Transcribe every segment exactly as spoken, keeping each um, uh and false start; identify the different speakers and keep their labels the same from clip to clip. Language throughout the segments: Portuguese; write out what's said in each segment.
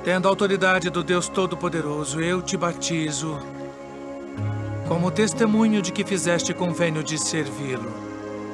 Speaker 1: Tendo a autoridade do Deus Todo-Poderoso, eu te batizo como testemunho de que fizeste convênio de servi-lo.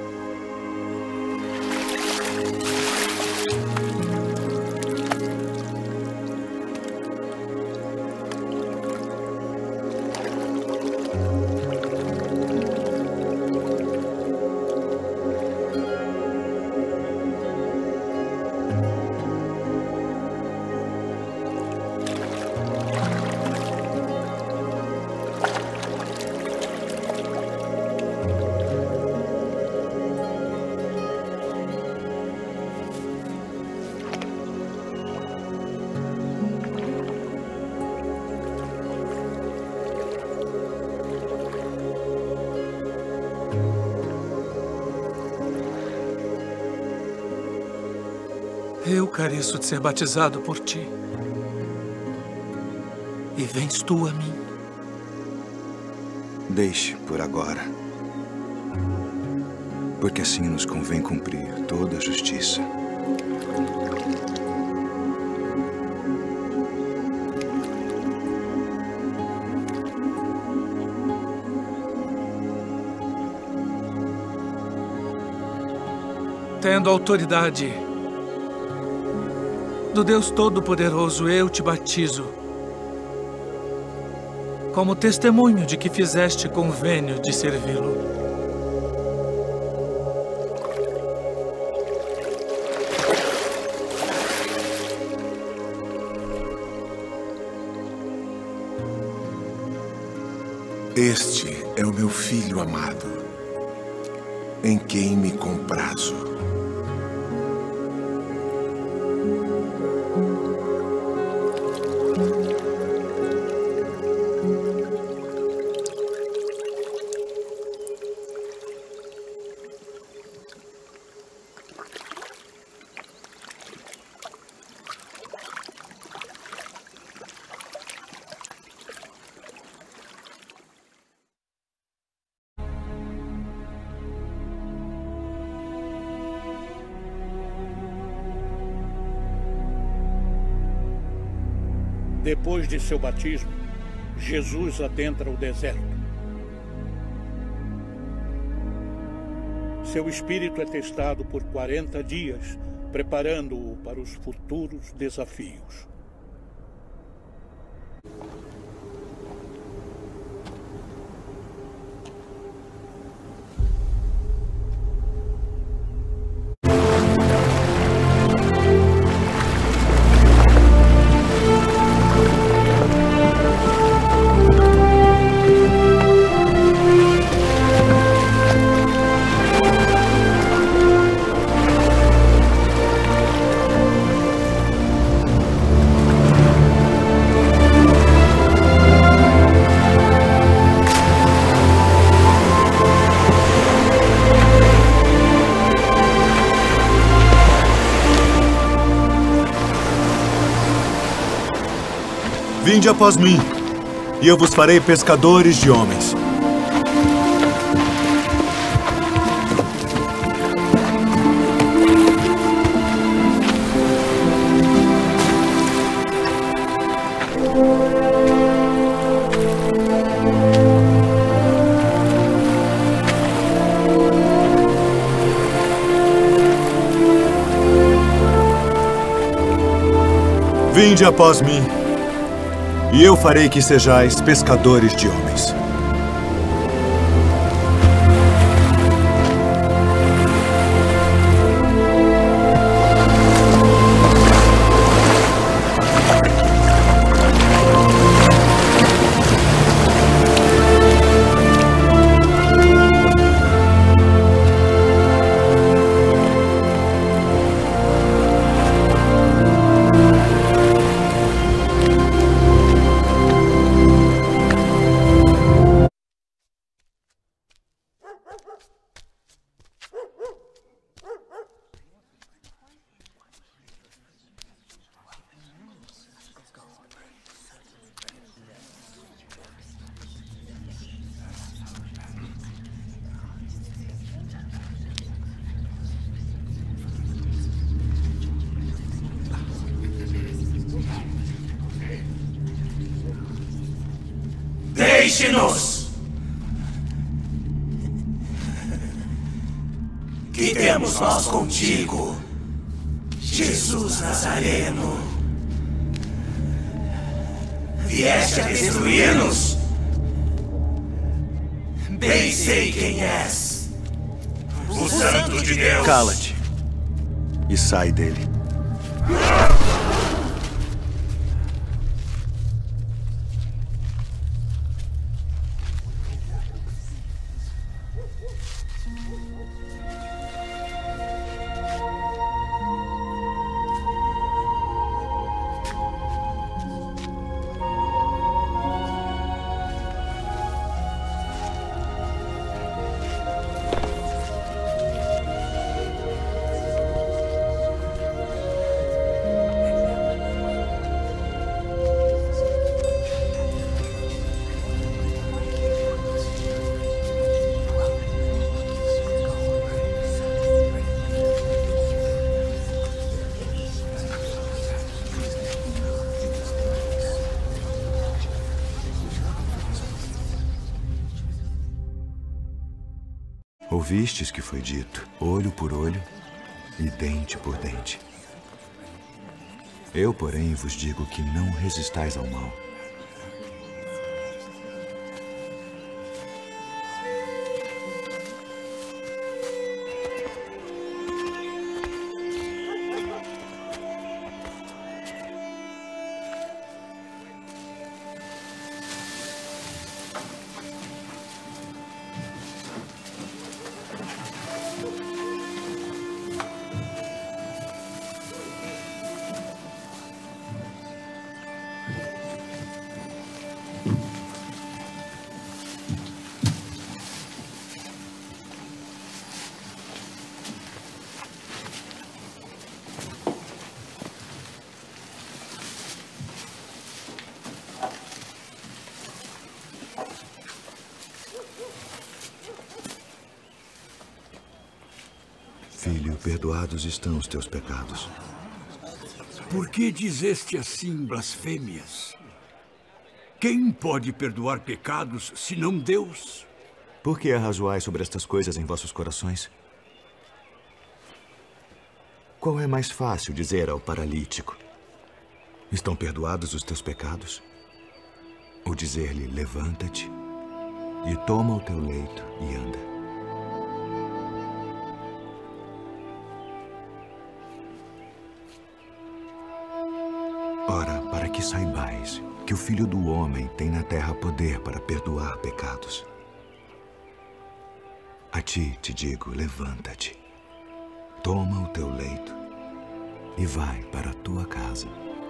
Speaker 1: Eu careço de ser batizado por ti. E vens tu a mim.
Speaker 2: Deixe por agora. Porque assim nos convém cumprir toda a justiça.
Speaker 1: Tendo autoridade do Deus Todo-Poderoso, eu te batizo como testemunho de que fizeste convênio de servi-lo.
Speaker 3: Este é o meu filho amado, em quem me comprazo.
Speaker 4: Depois de seu batismo, Jesus adentra o deserto. Seu espírito é testado por quarenta dias, preparando-o para os futuros desafios.
Speaker 5: Vinde após mim, e eu vos farei pescadores de homens. Vinde após mim, e eu farei que sejais pescadores de homens.
Speaker 6: Deixe-nos! Que temos nós contigo, Jesus Nazareno? Vieste a destruir-nos? Bem sei quem és. O Santo de Deus.
Speaker 5: Cala-te e sai dele. Ouvistes que foi dito, olho por olho e dente por dente. Eu, porém, vos digo que não resistais ao mal. Filho, perdoados estão os teus pecados.
Speaker 7: Por que dizeste assim blasfêmias? Quem pode perdoar pecados, senão Deus?
Speaker 5: Por que arrazoais sobre estas coisas em vossos corações? Qual é mais fácil dizer ao paralítico: estão perdoados os teus pecados? Ou dizer-lhe: levanta-te e toma o teu leito e anda? Ora, para que saibais que o Filho do Homem tem na terra poder para perdoar pecados. A ti te digo, levanta-te, toma o teu leito e vai para a tua casa.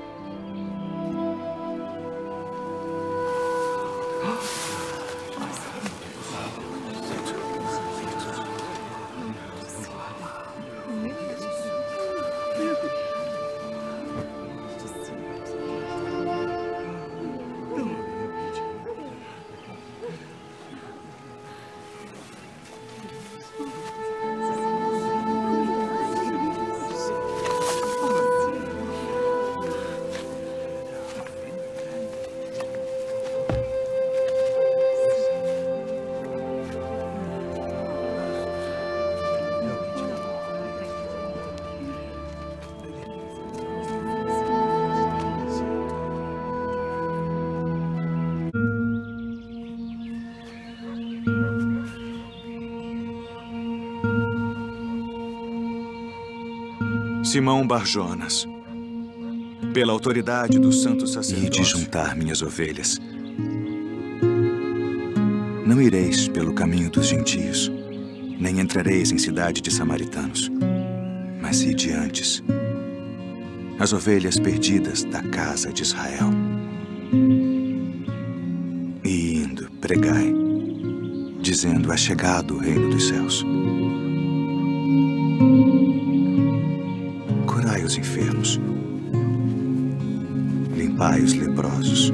Speaker 5: Simão Barjonas, pela autoridade do santo sacerdócio,
Speaker 2: e de juntar minhas ovelhas. Não ireis pelo caminho dos gentios, nem entrareis em cidade de samaritanos, mas ide antes, as ovelhas perdidas da casa de Israel. E indo, pregai, dizendo: é chegado o reino dos céus. Curai os enfermos, limpai os leprosos,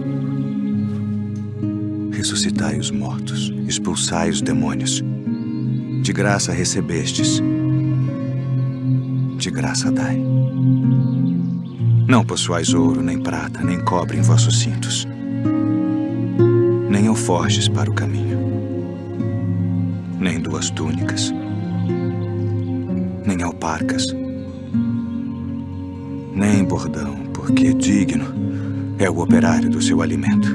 Speaker 2: ressuscitai os mortos, expulsai os demônios. De graça recebestes, de graça dai. Não possuais ouro, nem prata, nem cobre em vossos cintos. nem alforjes para o caminho, nem duas túnicas, nem alparcas, nem bordão, porque digno é o operário do seu alimento.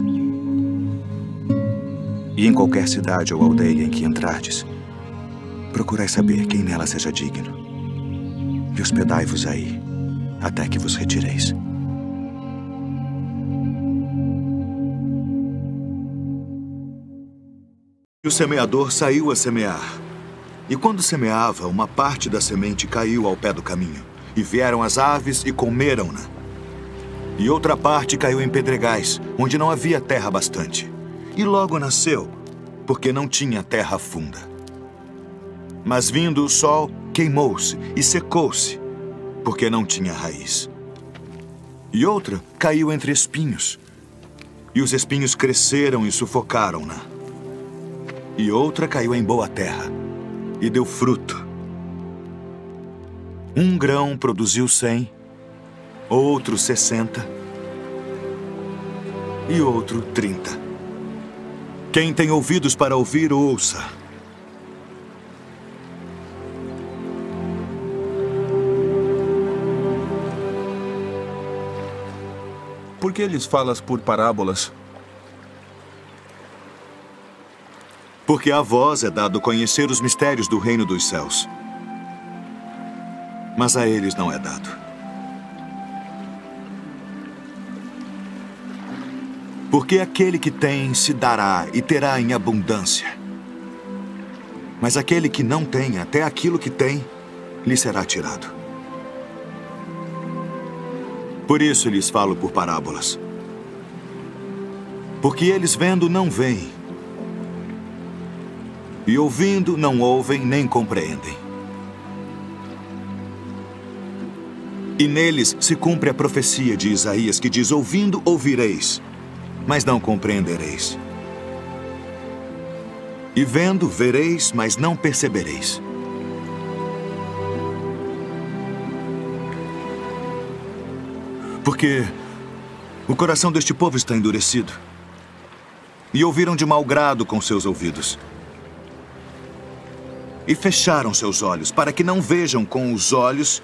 Speaker 2: E em qualquer cidade ou aldeia em que entrardes, procurai saber quem nela seja digno, e hospedai-vos aí, até que vos retireis.
Speaker 5: O semeador saiu a semear. E quando semeava, uma parte da semente caiu ao pé do caminho. E vieram as aves e comeram-na. E outra parte caiu em pedregais, onde não havia terra bastante. E logo nasceu, porque não tinha terra funda. Mas vindo o sol, queimou-se e secou-se, porque não tinha raiz. E outra caiu entre espinhos. E os espinhos cresceram e sufocaram-na. E outra caiu em boa terra e deu fruto. Um grão produziu cem, outro sessenta e outro trinta. Quem tem ouvidos para ouvir, ouça.
Speaker 3: Por que lhes falas por parábolas?
Speaker 5: Porque a vós é dado conhecer os mistérios do reino dos céus. Mas a eles não é dado. Porque aquele que tem se dará e terá em abundância. Mas aquele que não tem, até aquilo que tem, lhe será tirado. Por isso lhes falo por parábolas. Porque eles vendo não veem. E ouvindo, não ouvem nem compreendem. E neles se cumpre a profecia de Isaías, que diz: ouvindo, ouvireis, mas não compreendereis. E vendo, vereis, mas não percebereis. Porque o coração deste povo está endurecido. E ouviram de mau grado com seus ouvidos. E fecharam seus olhos, para que não vejam com os olhos,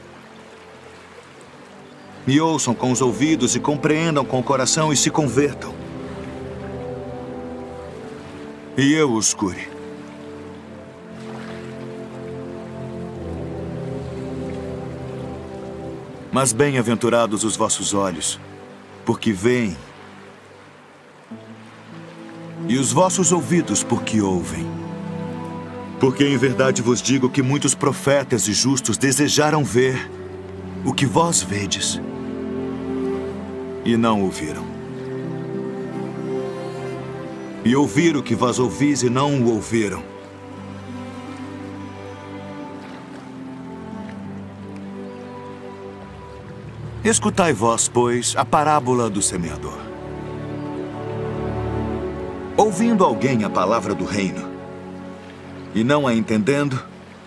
Speaker 5: e ouçam com os ouvidos, e compreendam com o coração, e se convertam. E eu os cure. Mas bem-aventurados os vossos olhos, porque veem, e os vossos ouvidos, porque ouvem. Porque em verdade vos digo que muitos profetas e justos desejaram ver o que vós vedes e não ouviram. E ouvir o que vós ouvis e não o ouviram. Escutai vós, pois, a parábola do semeador. Ouvindo alguém a palavra do reino, e não a entendendo,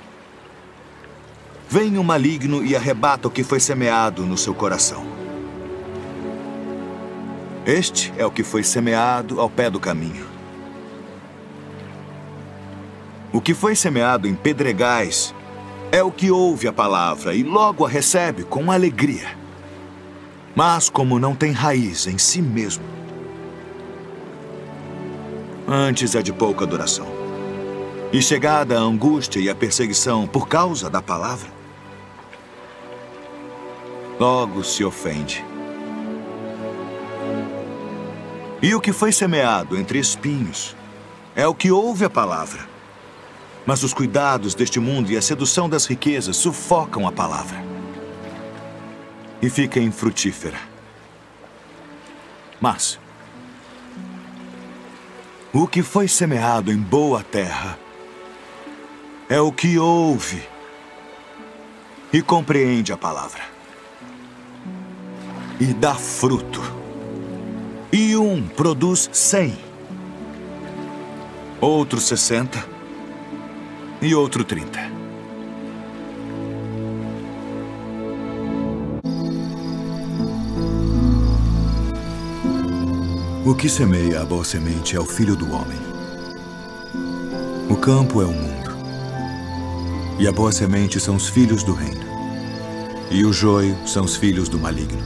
Speaker 5: vem o maligno e arrebata o que foi semeado no seu coração. Este é o que foi semeado ao pé do caminho. O que foi semeado em pedregais é o que ouve a palavra e logo a recebe com alegria. Mas como não tem raiz em si mesmo, antes é de pouca duração. E chegada a angústia e a perseguição por causa da palavra, logo se ofende. E o que foi semeado entre espinhos é o que ouve a palavra. Mas os cuidados deste mundo e a sedução das riquezas sufocam a palavra. E fica infrutífera. Mas o que foi semeado em boa terra é o que ouve e compreende a palavra. E dá fruto. E um produz cem, outro sessenta e outro trinta.
Speaker 2: O que semeia a boa semente é o Filho do Homem. O campo é o mundo. E a boa semente são os filhos do reino. E o joio são os filhos do maligno.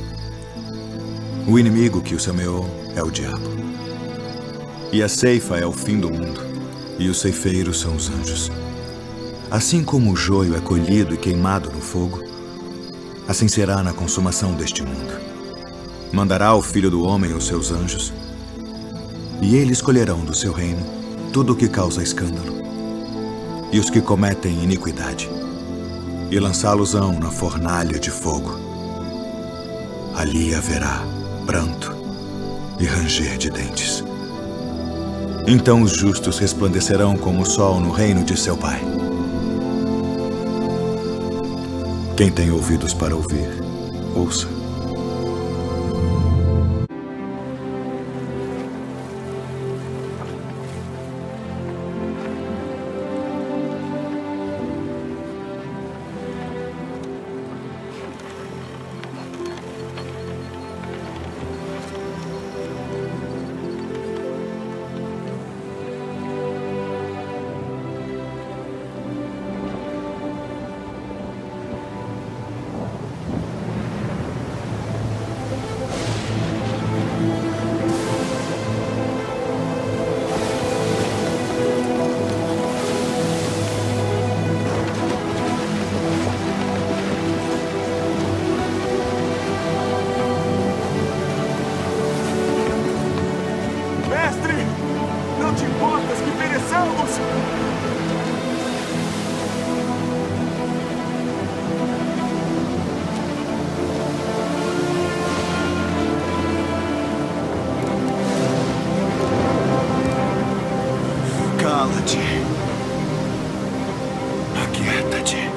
Speaker 2: O inimigo que o semeou é o diabo. E a ceifa é o fim do mundo. E os ceifeiros são os anjos. Assim como o joio é colhido e queimado no fogo, assim será na consumação deste mundo. Mandará o Filho do Homem os seus anjos, e eles colherão do seu reino tudo o que causa escândalo, e os que cometem iniquidade, e lançá-los-ão na fornalha de fogo. Ali haverá pranto e ranger de dentes. Então os justos resplandecerão como o sol no reino de seu Pai. Quem tem ouvidos para ouvir, ouça. Cala-te. Aquieta-te.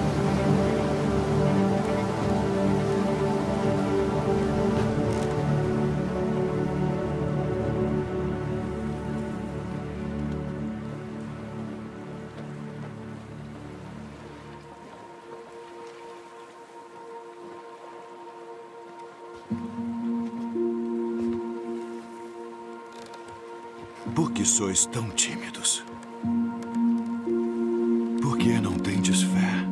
Speaker 2: Por que sois tão tímidos? Por que não tendes fé?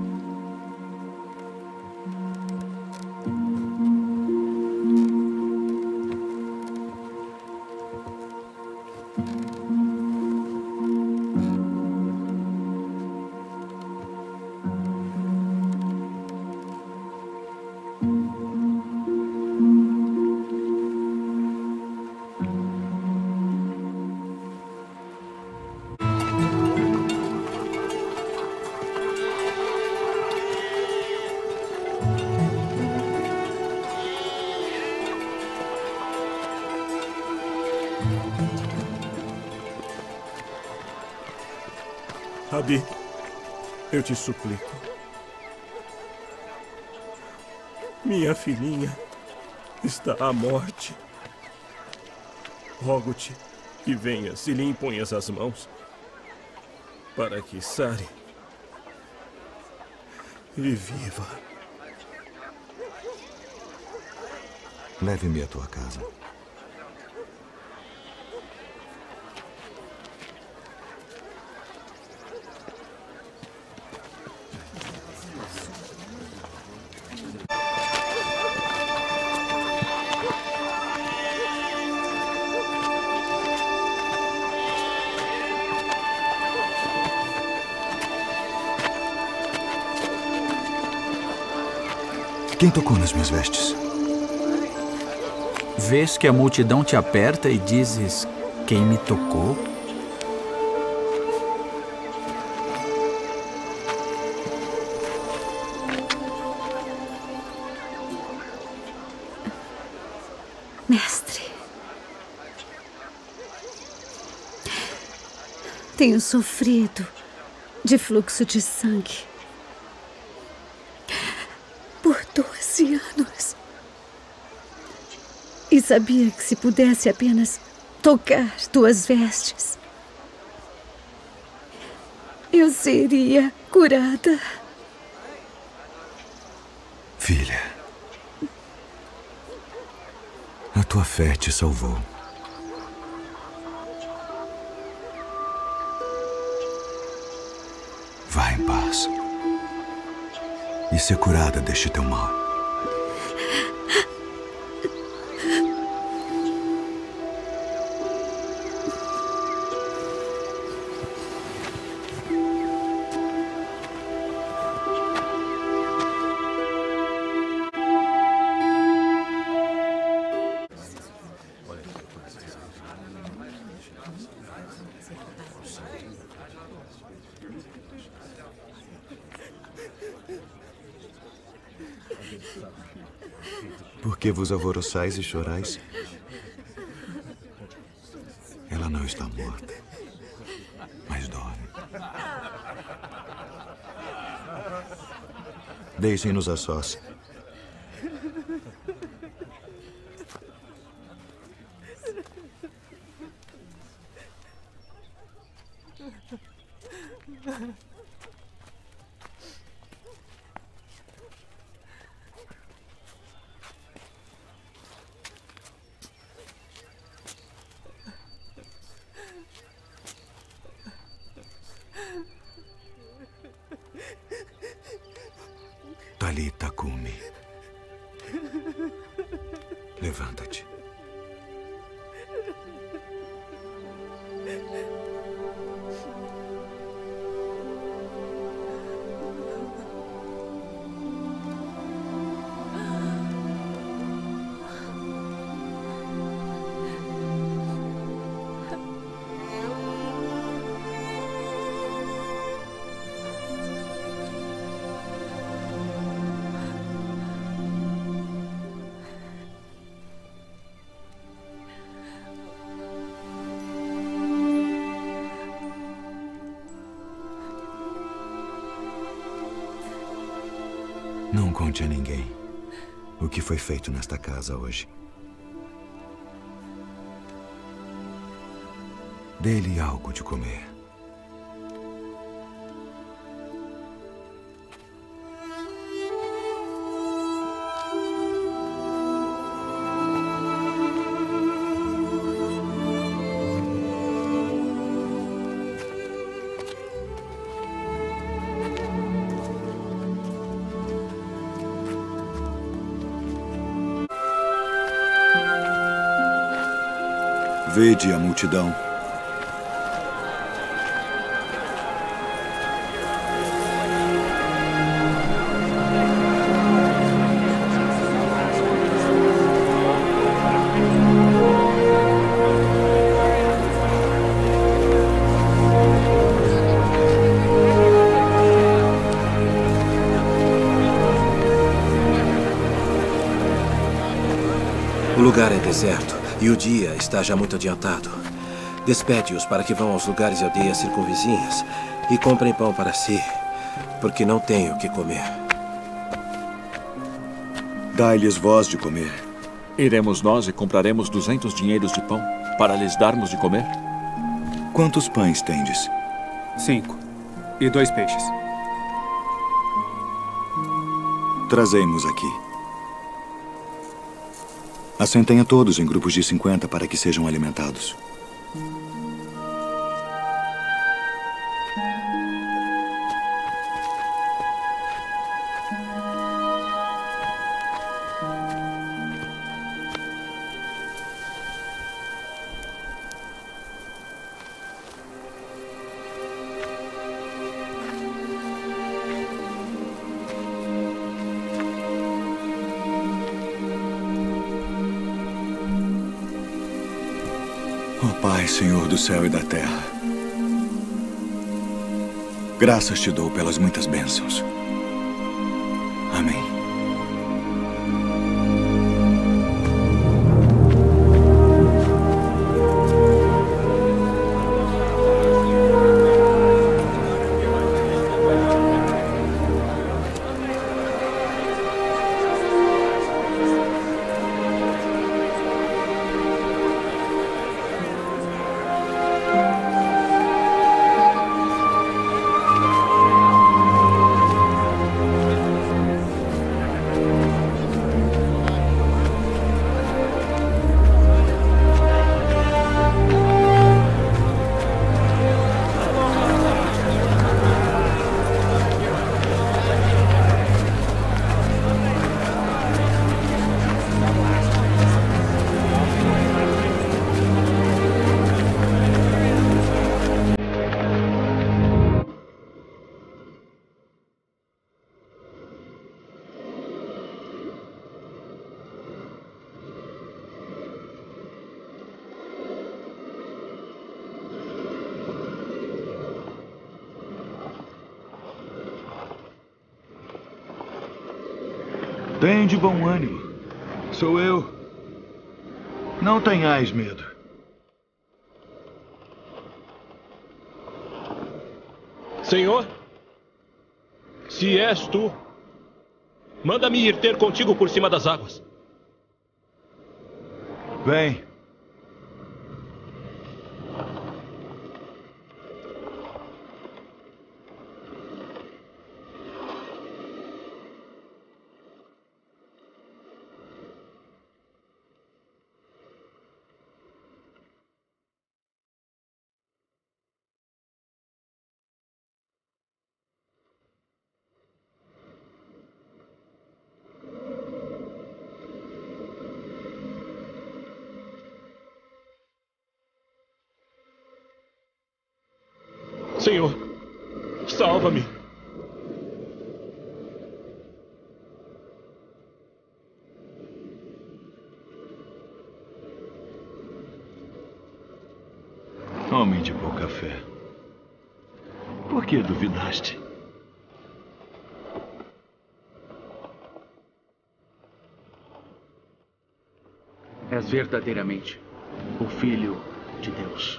Speaker 8: Rabi, eu te suplico. Minha filhinha está à morte. Rogo-te que venhas e lhe imponhas as mãos para que sare e viva.
Speaker 2: Leve-me à tua casa. Quem tocou nas minhas vestes?
Speaker 9: Vês que a multidão te aperta e dizes: quem me tocou?
Speaker 10: Mestre, tenho sofrido de fluxo de sangue por doze anos. E sabia que se pudesse apenas tocar tuas vestes, eu seria curada.
Speaker 2: Filha, a tua fé te salvou. Vá em paz. E ser curada deste teu mal.
Speaker 5: Por que vos alvoroçais e chorais?
Speaker 2: Ela não está morta, mas dorme.
Speaker 5: Deixem-nos a sós.
Speaker 2: Talita Cumi. Levanta-te. Não conte a ninguém o que foi feito nesta casa hoje. Dê-lhe algo de comer. Vede a multidão.
Speaker 11: O lugar é deserto. E o dia está já muito adiantado. Despede-os para que vão aos lugares e aldeias circunvizinhas e comprem pão para si, porque não tenho o que comer.
Speaker 2: Dai-lhes voz de comer.
Speaker 12: Iremos nós e compraremos duzentos dinheiros de pão para lhes darmos de comer?
Speaker 2: Quantos pães tendes?
Speaker 13: Cinco. E dois peixes.
Speaker 2: Trazei-mos aqui. Assentem a todos em grupos de cinquenta para que sejam alimentados. Ó Pai, Senhor do céu e da terra, graças te dou pelas muitas bênçãos. Amém.
Speaker 5: Tem de bom ânimo. Sou eu. Não tenhais medo.
Speaker 8: Senhor, se és tu, manda-me ir ter contigo por cima das águas.
Speaker 5: Vem.
Speaker 8: Senhor, salva-me.
Speaker 5: Homem de pouca fé. Por que duvidaste?
Speaker 13: És verdadeiramente o Filho de Deus.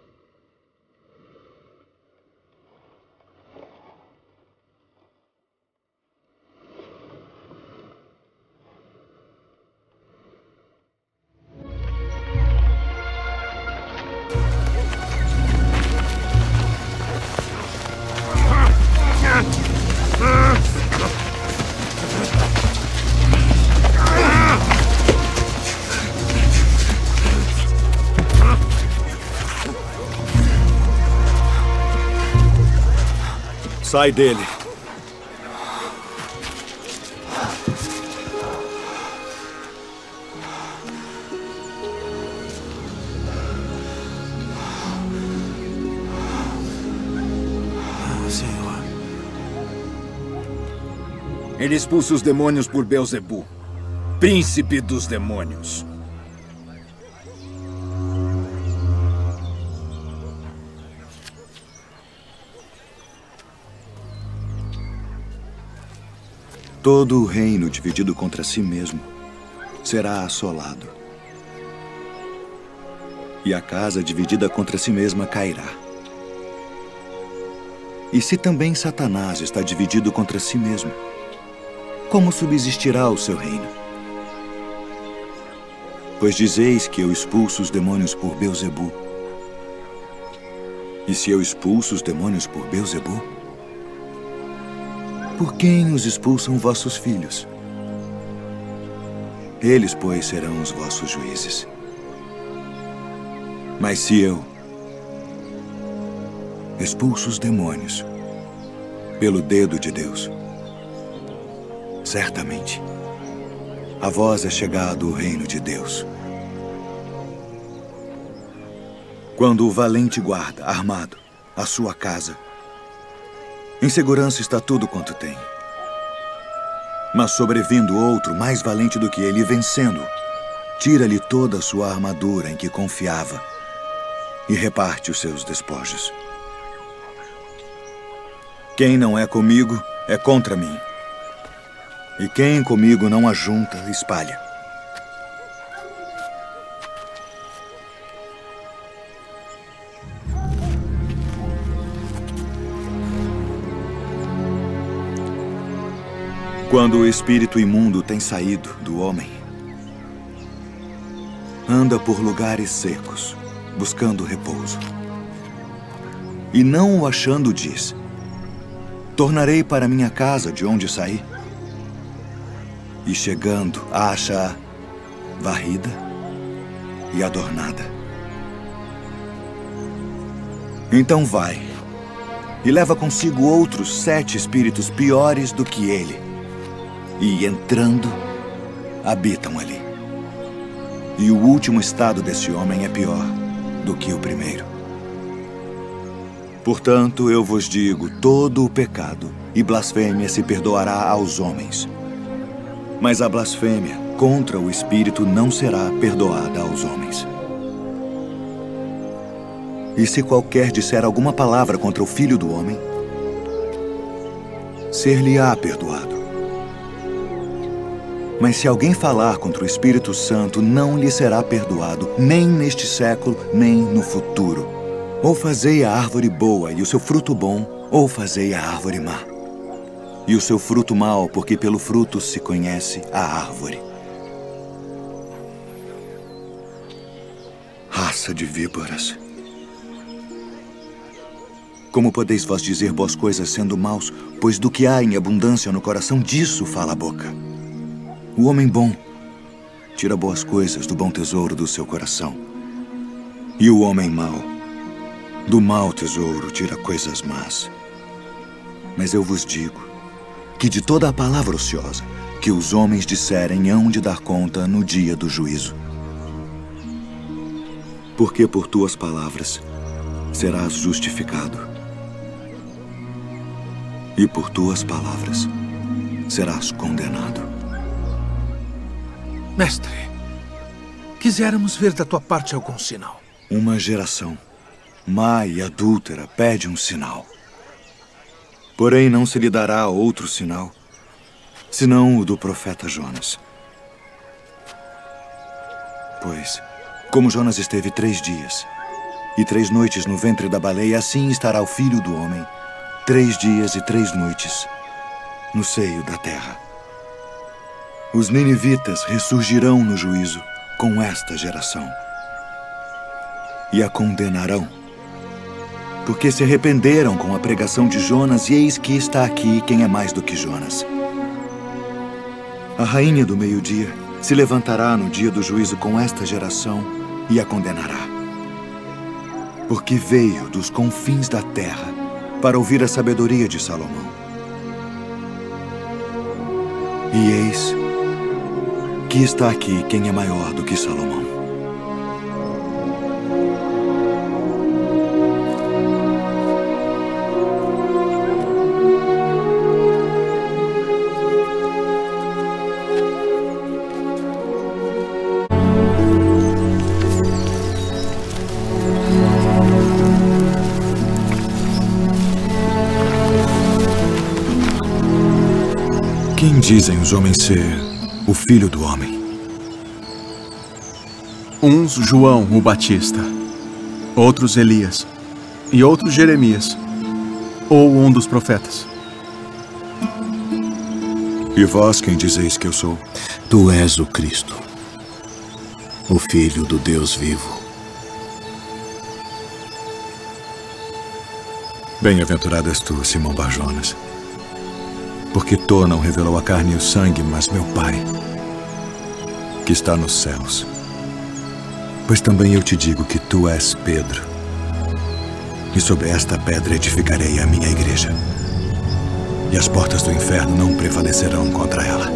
Speaker 5: Sai dele.
Speaker 14: Senhor. Ele expulsa os demônios por Beelzebu, príncipe dos demônios.
Speaker 2: Todo o reino dividido contra si mesmo será assolado. E a casa dividida contra si mesma cairá. E se também Satanás está dividido contra si mesmo, como subsistirá o seu reino? Pois dizeis que eu expulso os demônios por Beelzebu. E se eu expulso os demônios por Beelzebu, por quem os expulsam vossos filhos? Eles, pois, serão os vossos juízes. Mas se eu expulso os demônios pelo dedo de Deus, certamente a vós é chegado o reino de Deus. Quando o valente guarda, armado, a sua casa, em segurança está tudo quanto tem. Mas sobrevindo outro mais valente do que ele, vencendo, tira-lhe toda a sua armadura em que confiava e reparte os seus despojos. Quem não é comigo é contra mim. E quem comigo não ajunta, espalha. Quando o espírito imundo tem saído do homem, anda por lugares secos, buscando repouso. E não o achando, diz: tornarei para minha casa de onde saí. E chegando, acha-a varrida e adornada. Então vai e leva consigo outros sete espíritos piores do que ele. E, entrando, habitam ali. E o último estado desse homem é pior do que o primeiro. Portanto, eu vos digo, todo o pecado e blasfêmia se perdoará aos homens. Mas a blasfêmia contra o Espírito não será perdoada aos homens. E se qualquer disser alguma palavra contra o Filho do Homem, ser-lhe-á perdoado. Mas se alguém falar contra o Espírito Santo, não lhe será perdoado, nem neste século, nem no futuro. Ou fazei a árvore boa e o seu fruto bom, ou fazei a árvore má. E o seu fruto mau, porque pelo fruto se conhece a árvore. Raça de víboras. Como podeis vós dizer boas coisas sendo maus? Pois do que há em abundância no coração, disso fala a boca. O homem bom tira boas coisas do bom tesouro do seu coração. E o homem mau, do mau tesouro, tira coisas más. Mas eu vos digo que de toda a palavra ociosa que os homens disserem hão de dar conta no dia do juízo. Porque por tuas palavras serás justificado, e por tuas palavras serás condenado.
Speaker 1: Mestre, quiséramos ver da tua parte algum sinal.
Speaker 2: Uma geração má e adúltera pede um sinal. Porém, não se lhe dará outro sinal, senão o do profeta Jonas. Pois, como Jonas esteve três dias e três noites no ventre da baleia, assim estará o Filho do Homem, três dias e três noites no seio da terra. Os ninivitas ressurgirão no juízo com esta geração e a condenarão, porque se arrependeram com a pregação de Jonas, e eis que está aqui quem é mais do que Jonas. A rainha do meio-dia se levantará no dia do juízo com esta geração e a condenará, porque veio dos confins da terra para ouvir a sabedoria de Salomão. E eis que está aqui quem é maior do que Salomão. Quem dizem os homens ser o Filho do Homem?
Speaker 15: Uns João o Batista, outros Elias, e outros Jeremias, ou um dos profetas.
Speaker 2: E vós quem dizeis que eu sou?
Speaker 11: Tu és o Cristo, o Filho do Deus vivo.
Speaker 2: Bem-aventurado és tu, Simão Bar-Jonas, porque tu não revelou a carne e o sangue, mas meu Pai, que está nos céus. Pois também eu te digo que tu és Pedro, e sobre esta pedra edificarei a minha igreja, e as portas do inferno não prevalecerão contra ela.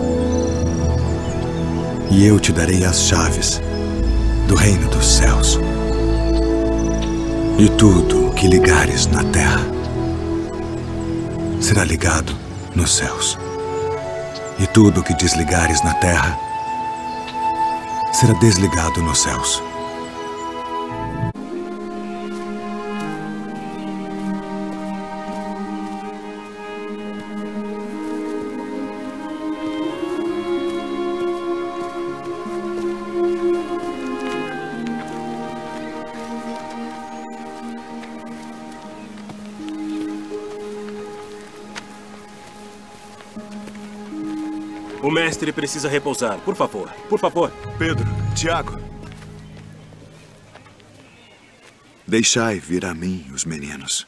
Speaker 2: E eu te darei as chaves do reino dos céus. E tudo o que ligares na terra será ligado nos céus. E tudo o que desligares na terra será desligado nos céus.
Speaker 16: O mestre precisa repousar. Por favor, por favor.
Speaker 2: Pedro, Tiago. Deixai vir a mim os meninos.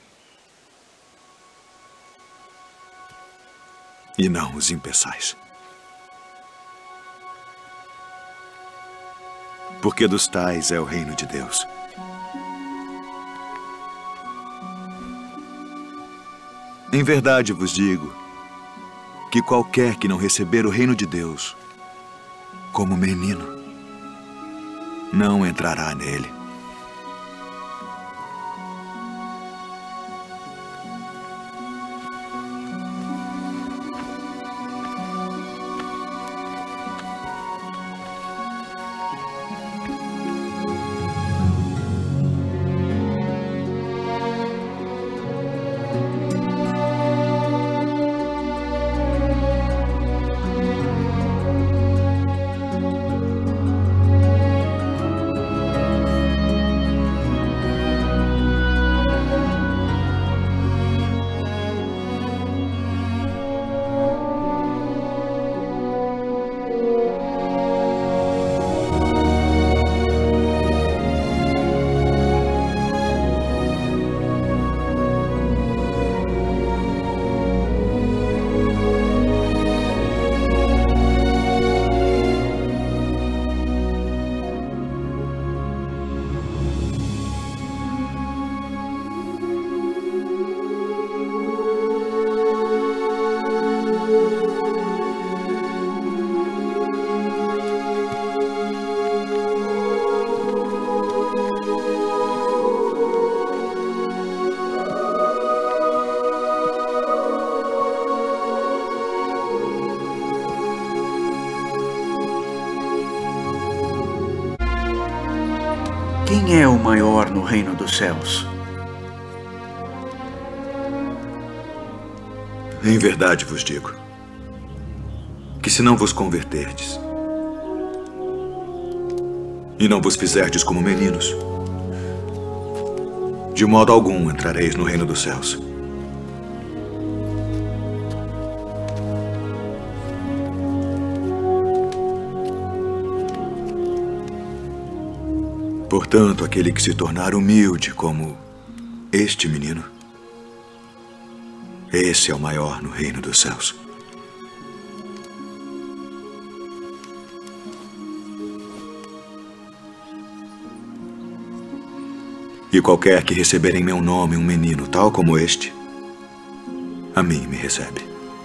Speaker 2: E não os impeçais. Porque dos tais é o reino de Deus. Em verdade vos digo que qualquer que não receber o reino de Deus como menino, não entrará nele.
Speaker 13: Quem é o maior no reino dos céus?
Speaker 2: Em verdade vos digo que se não vos converterdes e não vos fizerdes como meninos, de modo algum entrareis no reino dos céus. Portanto, aquele que se tornar humilde como este menino, esse é o maior no reino dos céus. E qualquer que receber em meu nome um menino tal como este, a mim me recebe.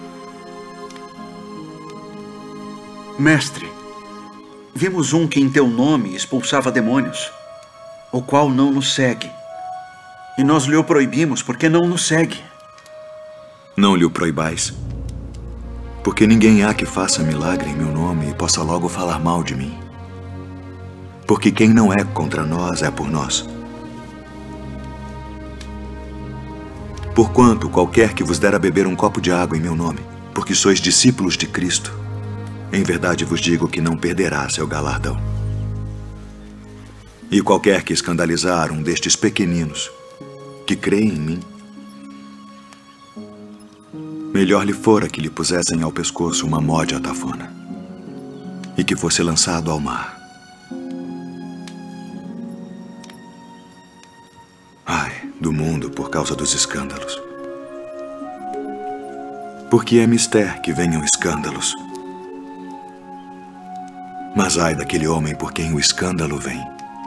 Speaker 13: Mestre, vimos um que em teu nome expulsava demônios, o qual não nos segue. E nós lhe o proibimos porque não nos segue.
Speaker 2: Não lhe o proibais, porque ninguém há que faça milagre em meu nome e possa logo falar mal de mim. Porque quem não é contra nós é por nós. Porquanto qualquer que vos der a beber um copo de água em meu nome, porque sois discípulos de Cristo, em verdade vos digo que não perderá seu galardão. E qualquer que escandalizar um destes pequeninos que creem em mim, melhor lhe fora que lhe pusessem ao pescoço uma mode atafona e que fosse lançado ao mar. Ai, do mundo por causa dos escândalos. Porque é mister que venham escândalos. Mas ai daquele homem por quem o escândalo vem.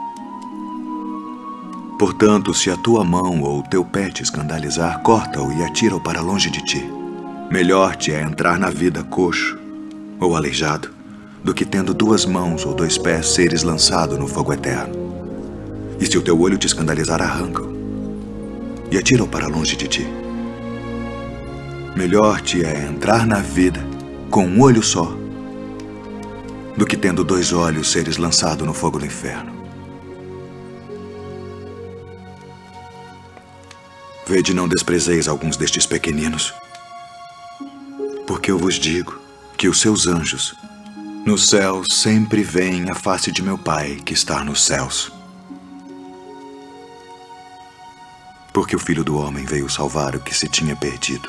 Speaker 2: Portanto, se a tua mão ou o teu pé te escandalizar, corta-o e atira-o para longe de ti. Melhor te é entrar na vida coxo ou aleijado, do que tendo duas mãos ou dois pés seres lançado no fogo eterno. E se o teu olho te escandalizar, arranca-o e atira-o para longe de ti. Melhor te é entrar na vida com um olho só, do que tendo dois olhos seres lançado no fogo do inferno. Vede, não desprezeis alguns destes pequeninos, porque eu vos digo que os seus anjos no céu sempre veem a face de meu Pai que está nos céus. Porque o Filho do Homem veio salvar o que se tinha perdido.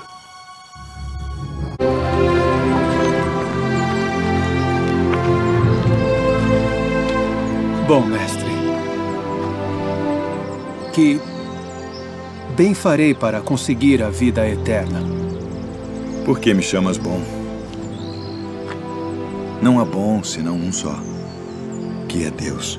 Speaker 17: Bom, mestre, que bem farei para conseguir a vida eterna?
Speaker 2: Por que me chamas bom? Não há bom senão um só, que é Deus.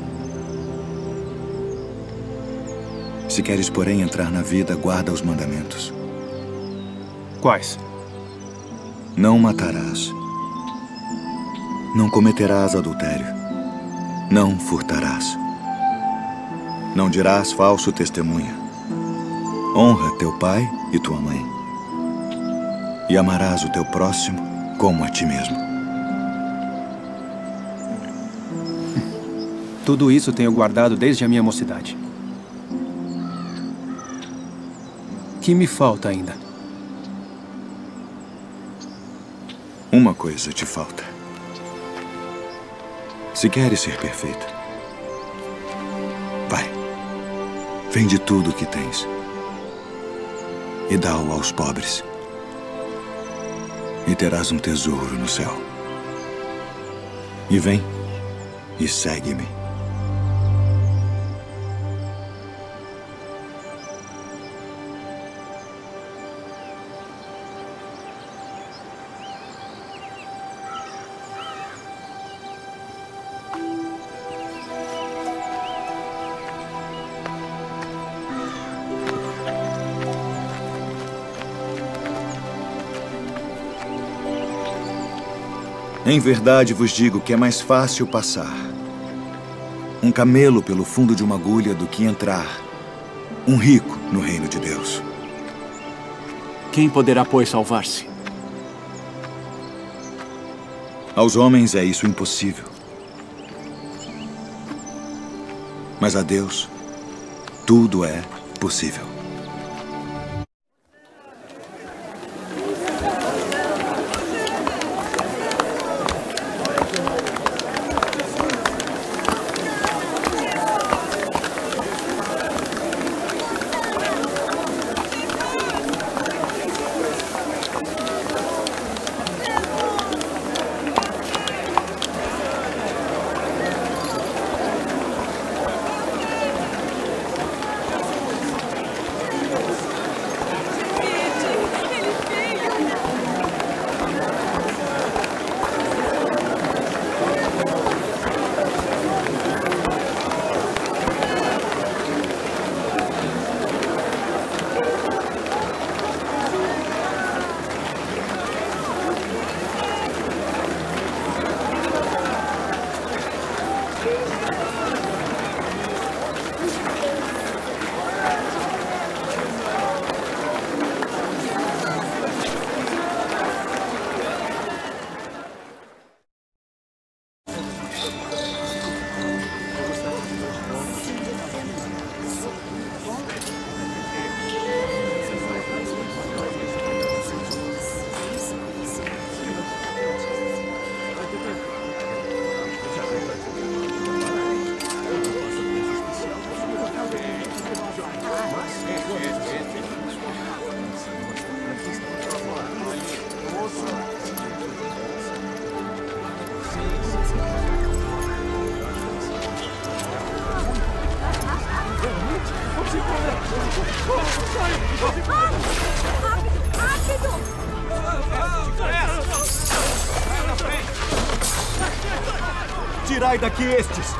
Speaker 2: Se queres, porém, entrar na vida, guarda os mandamentos.
Speaker 17: Quais?
Speaker 2: Não matarás. Não cometerás adultério. Não furtarás. Não dirás falso testemunho. Honra teu pai e tua mãe. E amarás o teu próximo como a ti mesmo.
Speaker 17: Tudo isso tenho guardado desde a minha mocidade. Que me falta ainda?
Speaker 2: Uma coisa te falta. Se queres ser perfeito, vai, vende tudo o que tens e dá-o aos pobres, e terás um tesouro no céu. E vem e segue-me. Em verdade vos digo que é mais fácil passar um camelo pelo fundo de uma agulha do que entrar um rico no reino de Deus.
Speaker 13: Quem poderá, pois, salvar-se?
Speaker 2: Aos homens é isso impossível. Mas a Deus, tudo é possível.
Speaker 5: Tirai daqui estes!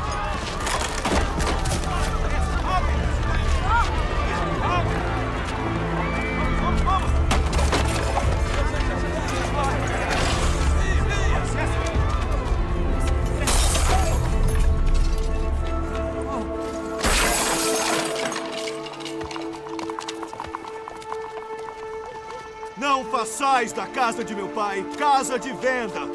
Speaker 18: Não façais da casa de meu pai casa de venda!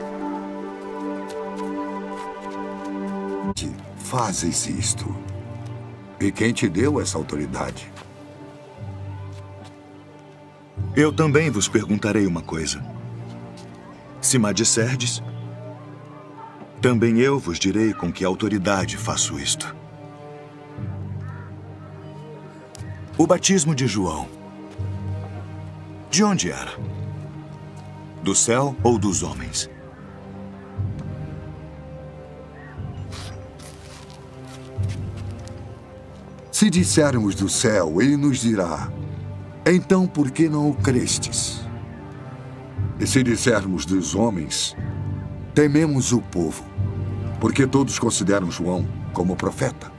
Speaker 19: Fazes isto. E quem te deu essa autoridade?
Speaker 2: Eu também vos perguntarei uma coisa. Se me disserdes, também eu vos direi com que autoridade faço isto. O batismo de João, de onde era? Do céu ou dos homens?
Speaker 19: Se dissermos do céu, ele nos dirá, então por que não o crestes? E se dissermos dos homens, tememos o povo, porque todos consideram João como profeta.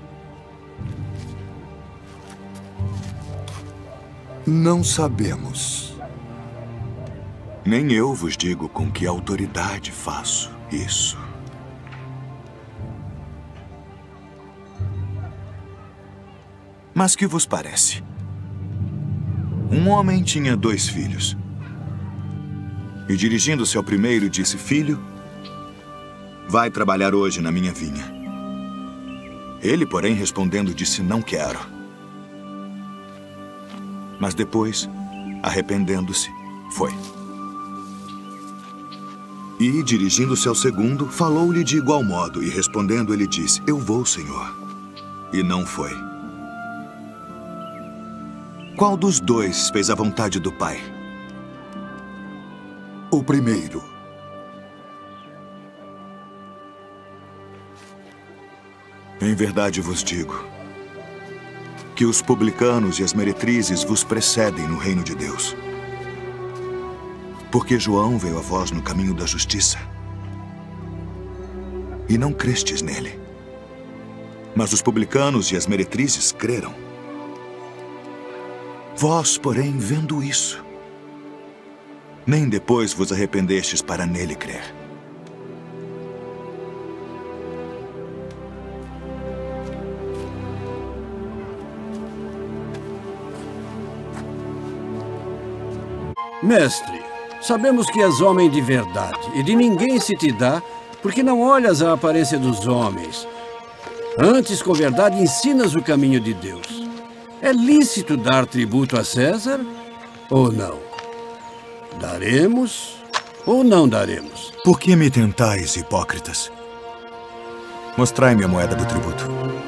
Speaker 19: Não sabemos.
Speaker 2: Nem eu vos digo com que autoridade faço isso. Mas que vos parece? Um homem tinha dois filhos. E dirigindo-se ao primeiro, disse, filho, vai trabalhar hoje na minha vinha. Ele, porém, respondendo, disse, não quero. Mas depois, arrependendo-se, foi. E, dirigindo-se ao segundo, falou-lhe de igual modo, e respondendo, ele disse, eu vou, Senhor. E não foi. Qual dos dois fez a vontade do Pai?
Speaker 19: O primeiro.
Speaker 2: Em verdade vos digo que os publicanos e as meretrizes vos precedem no reino de Deus. Porque João veio a vós no caminho da justiça e não crestes nele. Mas os publicanos e as meretrizes creram. Vós, porém, vendo isso, nem depois vos arrependestes para nele crer.
Speaker 20: Mestre, sabemos que és homem de verdade, e de ninguém se te dá, porque não olhas a aparência dos homens. Antes, com verdade, ensinas o caminho de Deus. É lícito dar tributo a César ou não? Daremos ou não daremos?
Speaker 2: Por que me tentais, hipócritas? Mostrai-me a moeda do tributo.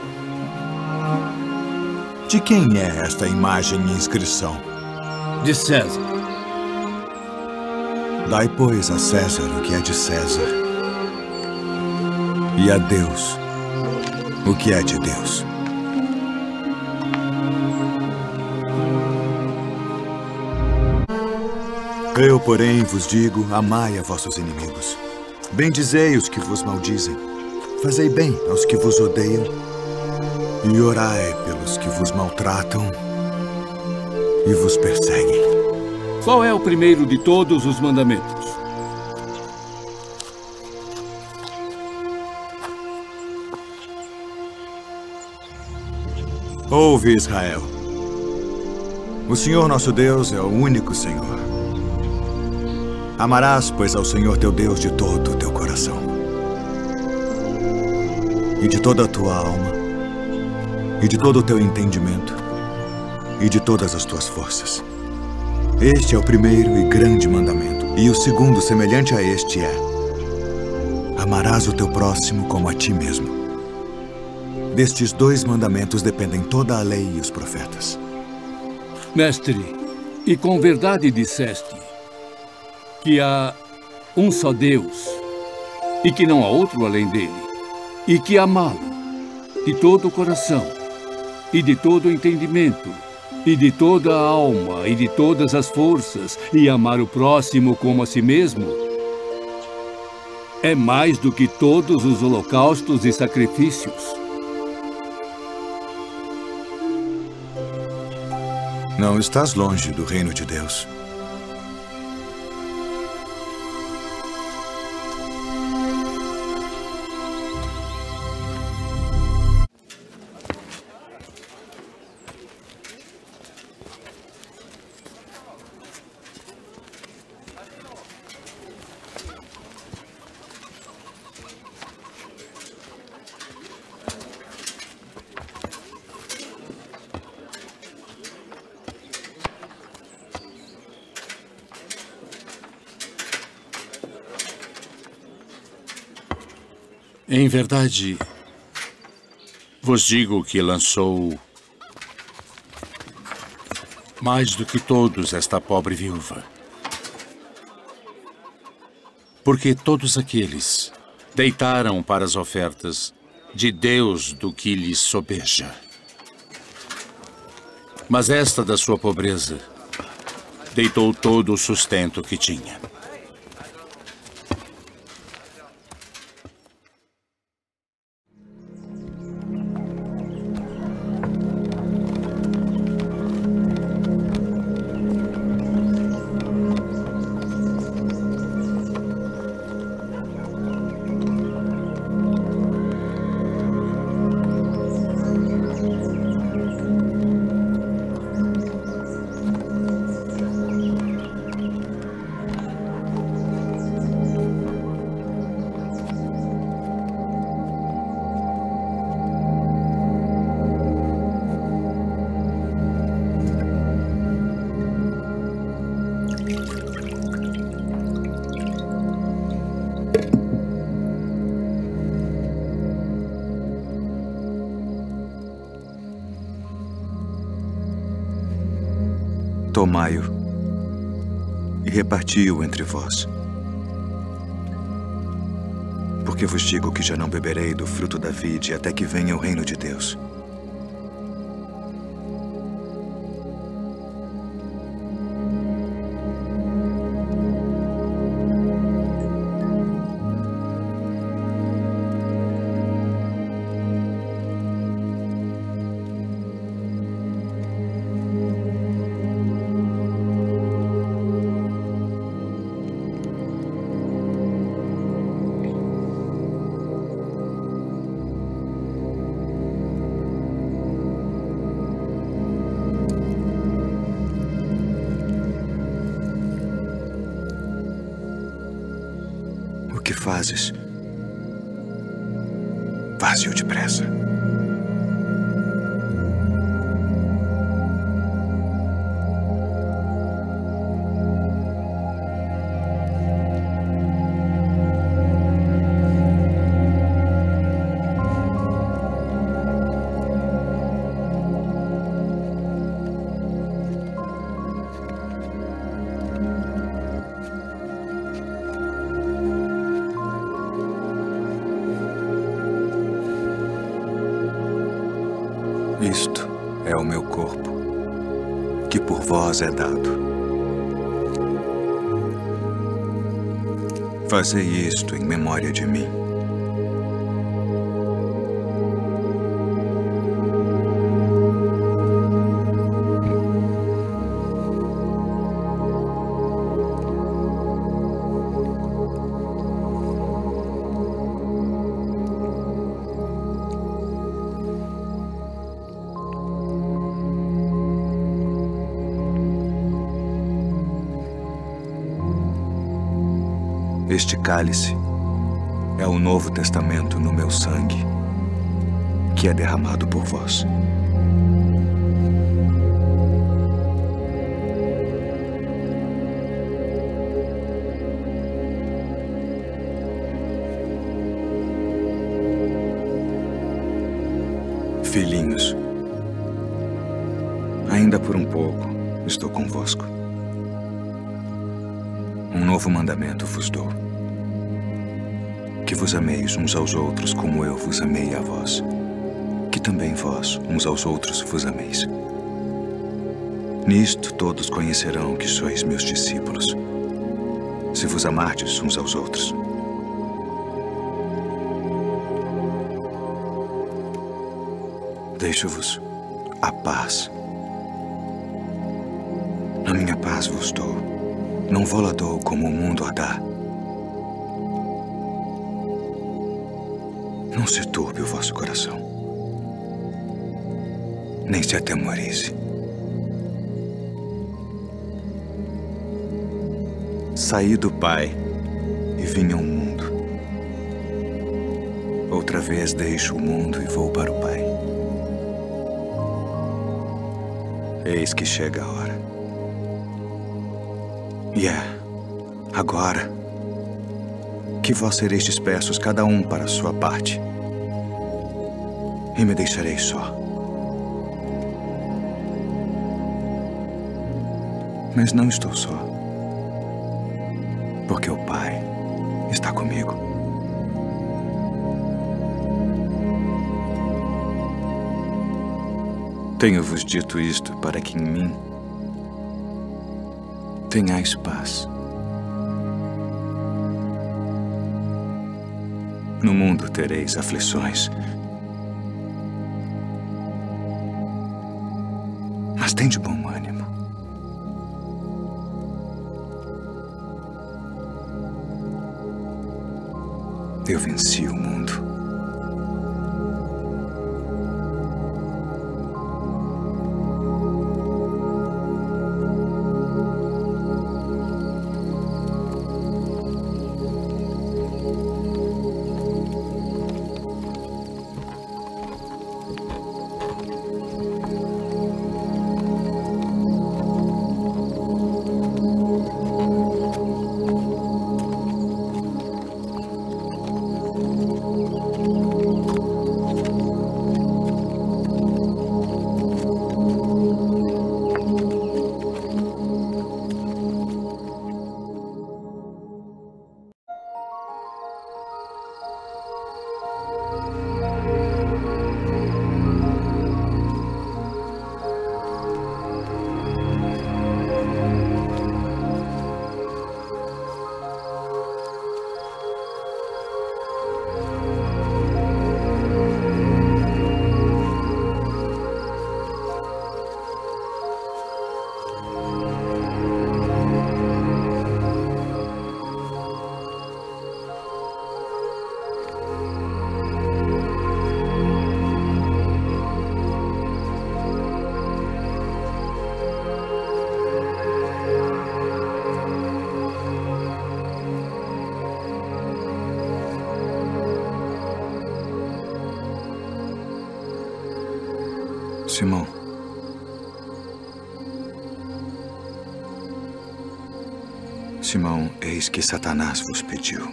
Speaker 2: De quem é esta imagem e inscrição?
Speaker 20: De César.
Speaker 2: Dai, pois, a César o que é de César, e a Deus o que é de Deus. Eu, porém, vos digo, amai a vossos inimigos. Bendizei os que vos maldizem. Fazei bem aos que vos odeiam. E orai pelos que vos maltratam e vos perseguem.
Speaker 7: Qual é o primeiro de todos os mandamentos?
Speaker 2: Ouve, Israel. O Senhor nosso Deus é o único Senhor. Amarás, pois, ao Senhor teu Deus de todo o teu coração, e de toda a tua alma, e de todo o teu entendimento, e de todas as tuas forças. Este é o primeiro e grande mandamento. E o segundo, semelhante a este, é: amarás o teu próximo como a ti mesmo. Destes dois mandamentos dependem toda a lei e os profetas.
Speaker 7: Mestre, e com verdade disseste que há um só Deus e que não há outro além dele, e que amá-lo de todo o coração e de todo o entendimento e de toda a alma e de todas as forças, e amar o próximo como a si mesmo, é mais do que todos os holocaustos e sacrifícios.
Speaker 2: Não estás longe do reino de Deus.
Speaker 21: Em verdade, vos digo que lançou mais do que todos esta pobre viúva. Porque todos aqueles deitaram para as ofertas de Deus do que lhes sobeja. Mas esta da sua pobreza deitou todo o sustento que tinha.
Speaker 2: Tomai-o e reparti-o entre vós. Porque vos digo que já não beberei do fruto da vide até que venha o reino de Deus. O que fazes? Faze-o depressa. Isto é o meu corpo, que por vós é dado. Fazei isto em memória de mim. Este cálice é o Novo Testamento no meu sangue, que é derramado por vós. Filhinhos, ainda por um pouco estou convosco. Um novo mandamento vos dou: que vos ameis uns aos outros como eu vos amei a vós, que também vós uns aos outros vos ameis. Nisto todos conhecerão que sois meus discípulos, se vos amardes uns aos outros. Deixo-vos a paz. A minha paz vos dou, não vou-la dou como o mundo a dá. Não se turbe o vosso coração, nem se atemorize. Saí do Pai e vim ao mundo. Outra vez deixo o mundo e vou para o Pai. Eis que chega a hora. E é agora que vós sereis dispersos, cada um para a sua parte, e me deixareis só. Mas não estou só, porque o Pai está comigo. Tenho-vos dito isto para que em mim tenhais paz. No mundo tereis aflições, mas tende bom ânimo. Eu venci o mundo. Simão, Simão, eis que Satanás vos pediu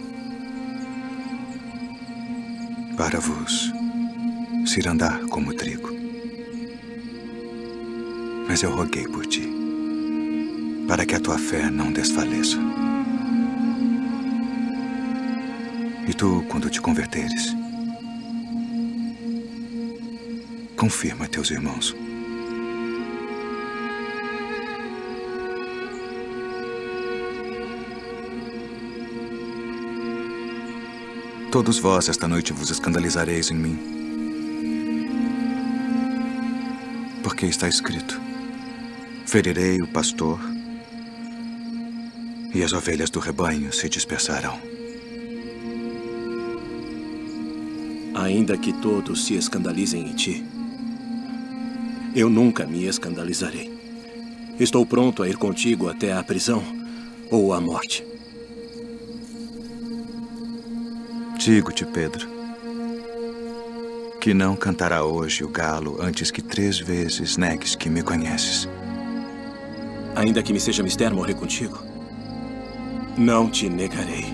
Speaker 2: para vos cirandar como trigo. Mas eu roguei por ti, para que a tua fé não desfaleça. E tu, quando te converteres, confirma teus irmãos. Todos vós esta noite vos escandalizareis em mim. Porque está escrito: ferirei o pastor e as ovelhas do rebanho se dispersarão.
Speaker 11: Ainda que todos se escandalizem em ti, eu nunca me escandalizarei. Estou pronto a ir contigo até a prisão ou a morte.
Speaker 2: Digo-te, Pedro, que não cantará hoje o galo antes que três vezes negues que me conheces.
Speaker 11: Ainda que me seja mister morrer contigo, não te negarei.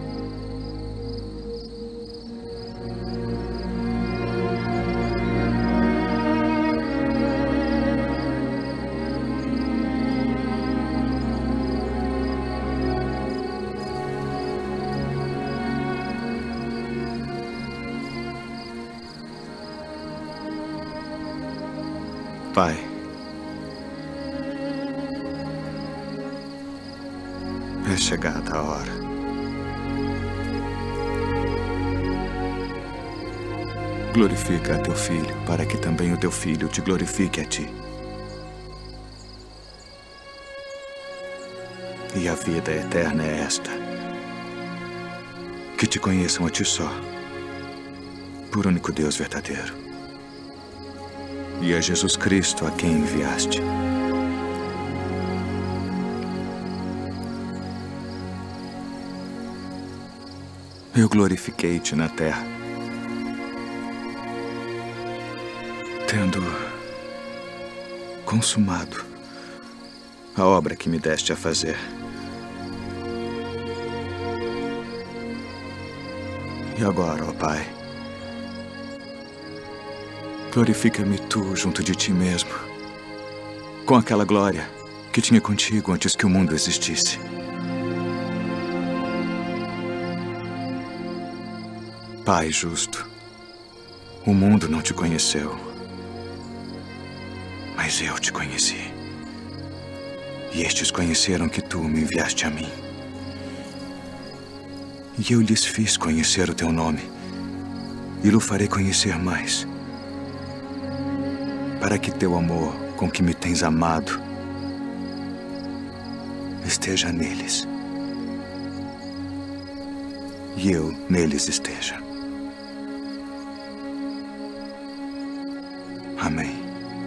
Speaker 2: Pai, é chegada a hora. Glorifica a teu filho, para que também o teu filho te glorifique a ti. E a vida eterna é esta: que te conheçam a ti só, por único Deus verdadeiro, e a Jesus Cristo a quem enviaste. Eu glorifiquei-te na terra, tendo consumado a obra que me deste a fazer. E agora, ó Pai, glorifica-me tu junto de ti mesmo, com aquela glória que tinha contigo antes que o mundo existisse. Pai justo, o mundo não te conheceu, mas eu te conheci. E estes conheceram que tu me enviaste a mim. E eu lhes fiz conhecer o teu nome, e o farei conhecer mais, para que teu amor, com que me tens amado, esteja neles, e eu neles esteja. Amém.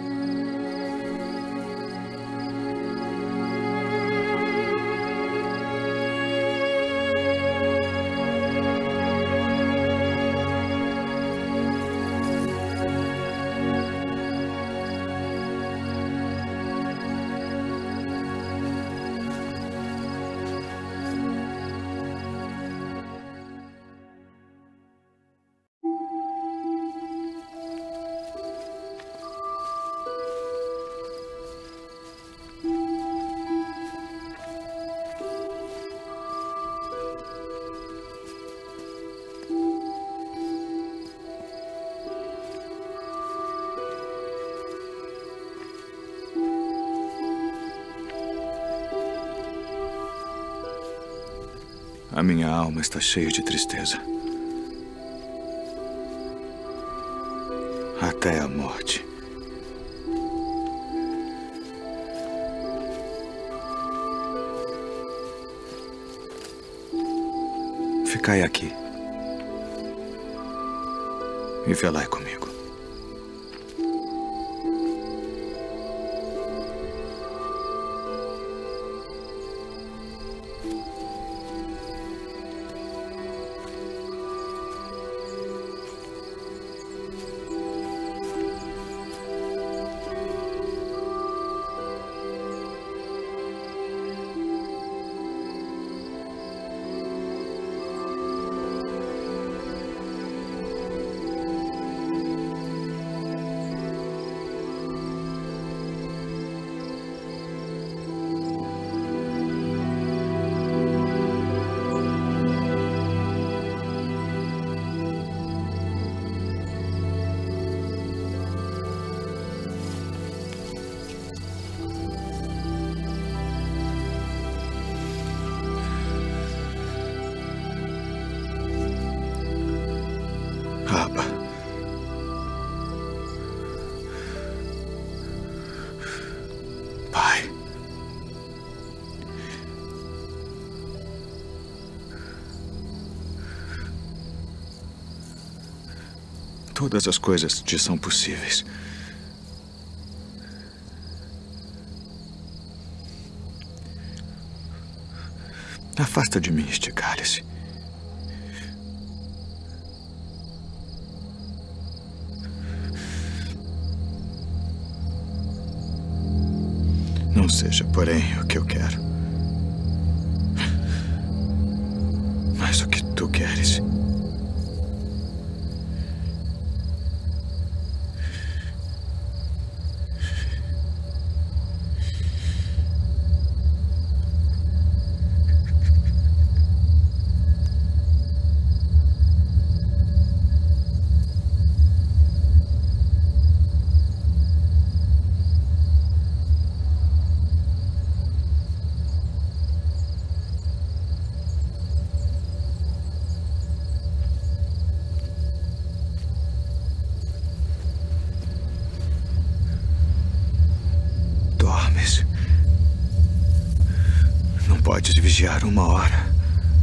Speaker 2: A minha alma está cheia de tristeza, até a morte. Ficai aqui e velai comigo. Todas as coisas te são possíveis. Afasta de mim este cálice. Não seja, porém, o que eu quero, mas o que tu queres. Não podes vigiar uma hora.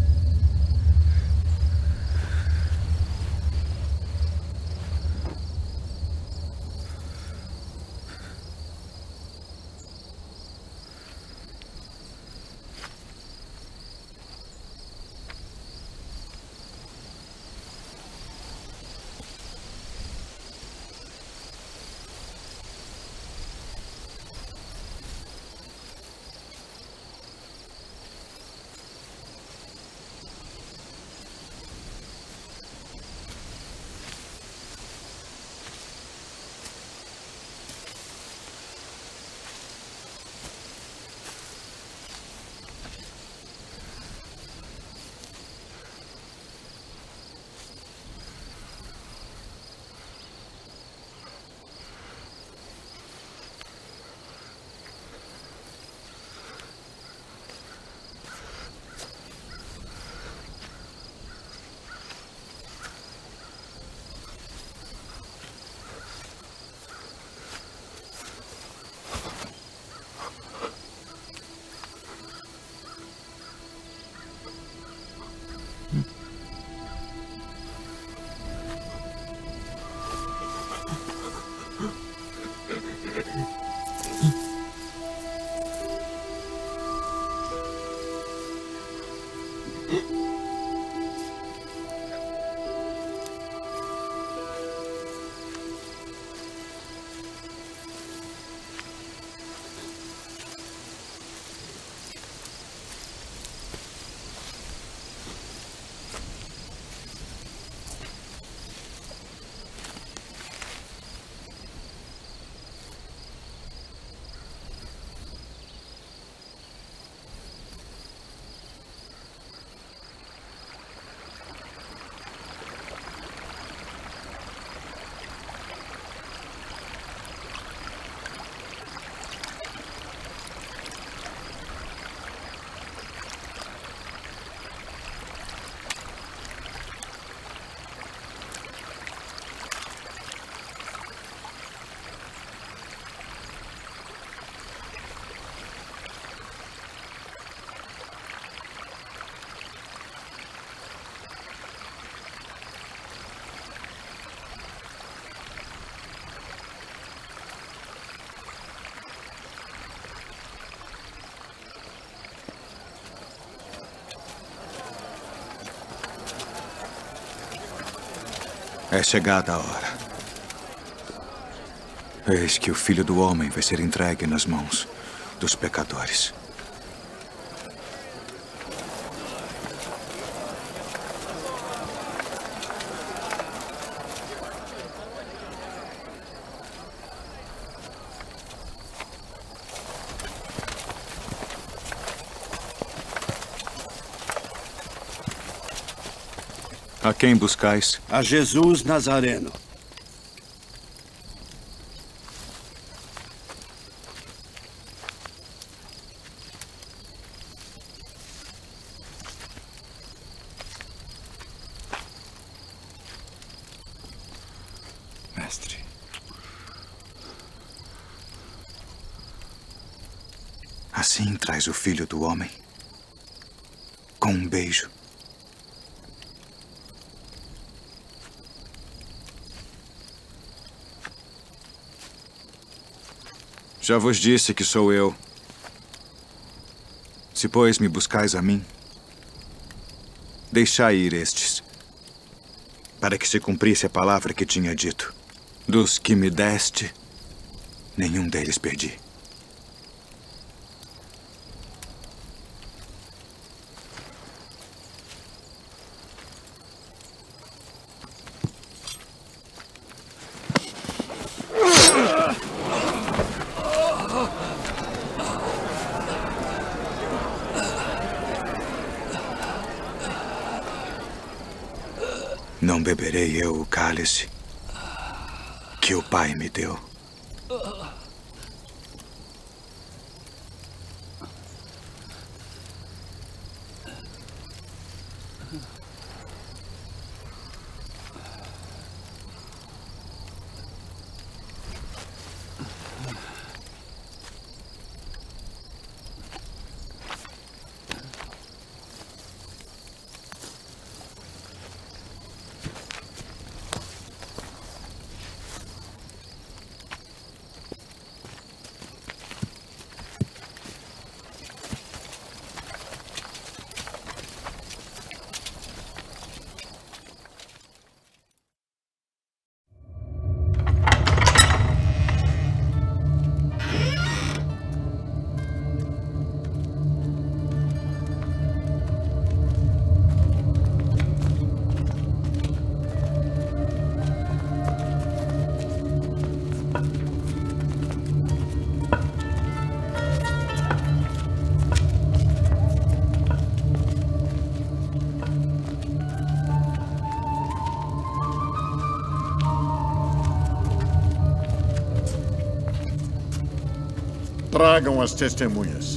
Speaker 2: É chegada a hora. Eis que o Filho do Homem vai ser entregue nas mãos dos pecadores. A quem buscais?
Speaker 20: A Jesus Nazareno.
Speaker 2: Mestre. Assim traz o Filho do Homem, com um beijo. Já vos disse que sou eu. Se, pois, me buscais a mim, deixai ir estes, para que se cumprisse a palavra que tinha dito. Dos que me deste, nenhum deles perdi. Não beberei eu o cálice que o Pai me deu.
Speaker 4: Tragam as testemunhas.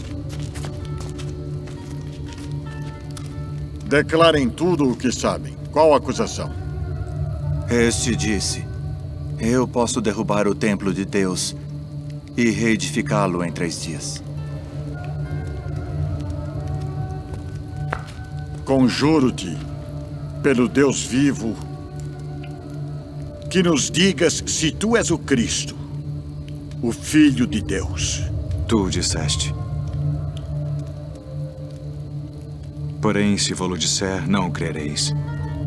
Speaker 4: Declarem tudo o que sabem. Qual a acusação?
Speaker 22: Este disse: eu posso derrubar o templo de Deus e reedificá-lo em três dias.
Speaker 4: Conjuro-te, pelo Deus vivo, que nos digas se tu és o Cristo, o Filho de Deus.
Speaker 2: Tu o disseste. Porém, se vou-lo disser, não o crereis.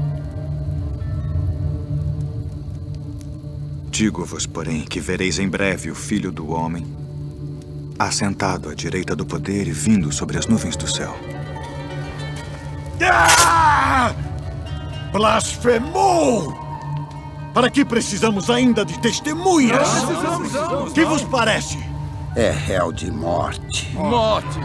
Speaker 2: Digo-vos, porém, que vereis em breve o Filho do Homem, assentado à direita do poder e vindo sobre as nuvens do céu.
Speaker 4: Ah! Blasfemou! Para que precisamos ainda de testemunhas? O que vos parece?
Speaker 23: É réu de morte.
Speaker 4: Morte!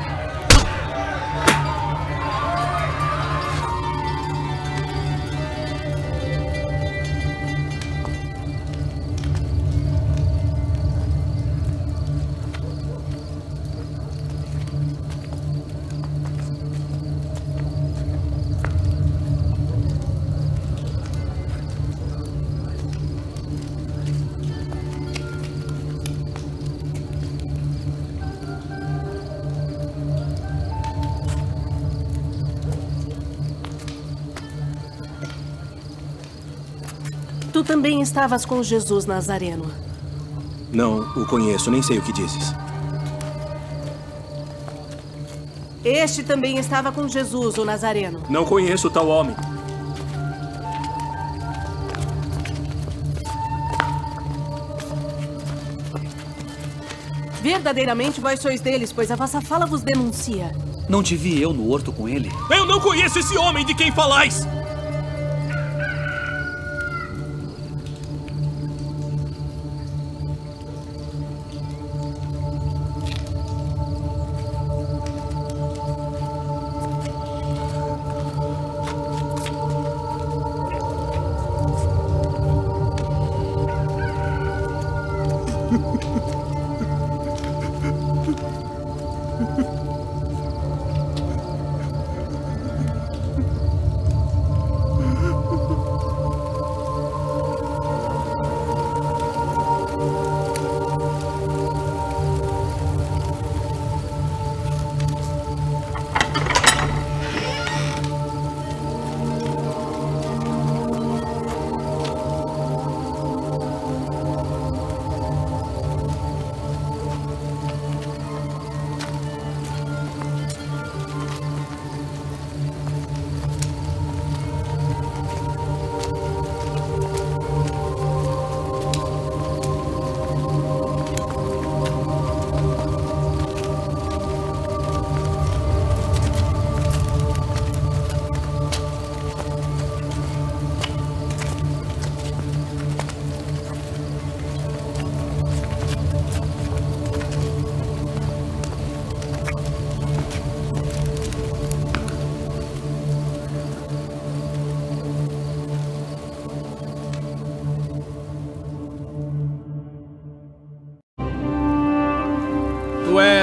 Speaker 24: Tu também estavas com Jesus Nazareno.
Speaker 11: Não o conheço, nem sei o que dizes.
Speaker 24: Este também estava com Jesus, o Nazareno.
Speaker 11: Não conheço tal homem.
Speaker 24: Verdadeiramente vós sois deles, pois a vossa fala vos denuncia.
Speaker 25: Não te vi eu no horto com ele?
Speaker 8: Eu não conheço esse homem de quem falais!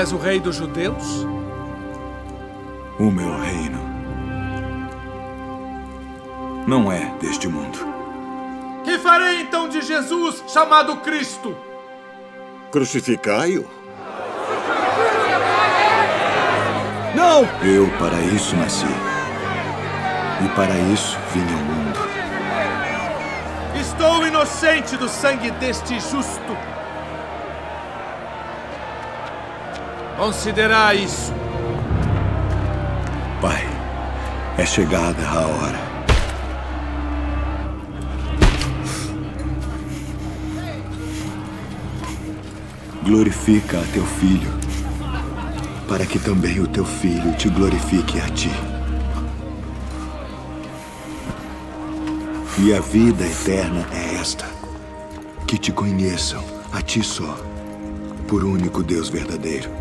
Speaker 1: és o rei dos judeus?
Speaker 2: O meu reino não é deste mundo.
Speaker 1: Que farei então de Jesus, chamado Cristo?
Speaker 4: Crucificai-o.
Speaker 2: Não! Eu para isso nasci. E para isso vim ao mundo.
Speaker 1: Estou inocente do sangue deste justo. Considerai isso.
Speaker 2: Pai, é chegada a hora. Glorifica a teu filho, para que também o teu filho te glorifique a ti. E a vida eterna é esta, que te conheçam, a ti só, por único Deus verdadeiro,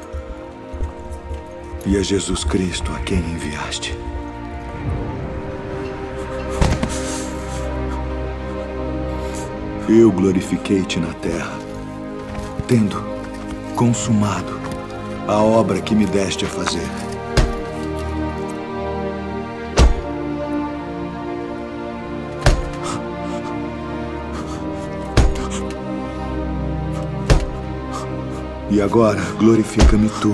Speaker 2: e a Jesus Cristo a quem enviaste. Eu glorifiquei-te na terra, tendo consumado a obra que me deste a fazer. E agora glorifica-me tu,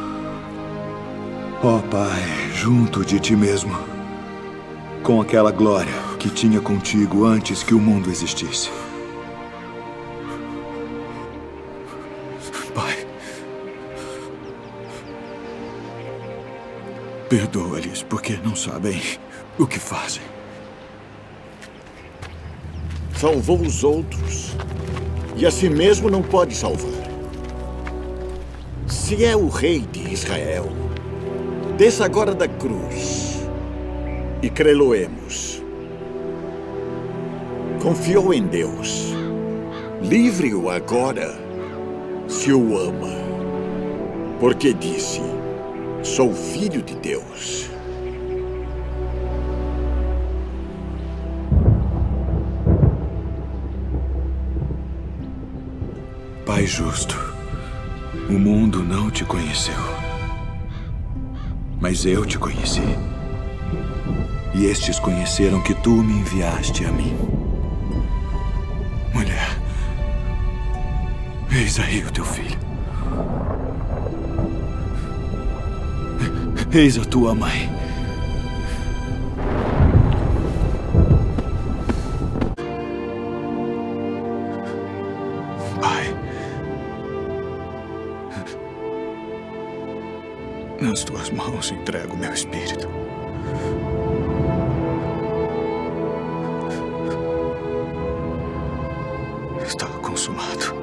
Speaker 2: ó Pai, junto de ti mesmo, com aquela glória que tinha contigo antes que o mundo existisse. Pai, perdoa-lhes porque não sabem o que fazem.
Speaker 4: Salvou os outros e a si mesmo não pode salvar. Se é o rei de Israel, desça agora da cruz e crê-lo-emos. Confiou em Deus. Livre-o agora, se o ama, porque disse, sou filho de Deus.
Speaker 2: Pai justo, o mundo não te conheceu, mas eu te conheci. E estes conheceram que tu me enviaste a mim. Mulher, eis aí o teu filho. Eis a tua mãe. Pai, nas tuas mãos entrego meu espírito. Está consumado.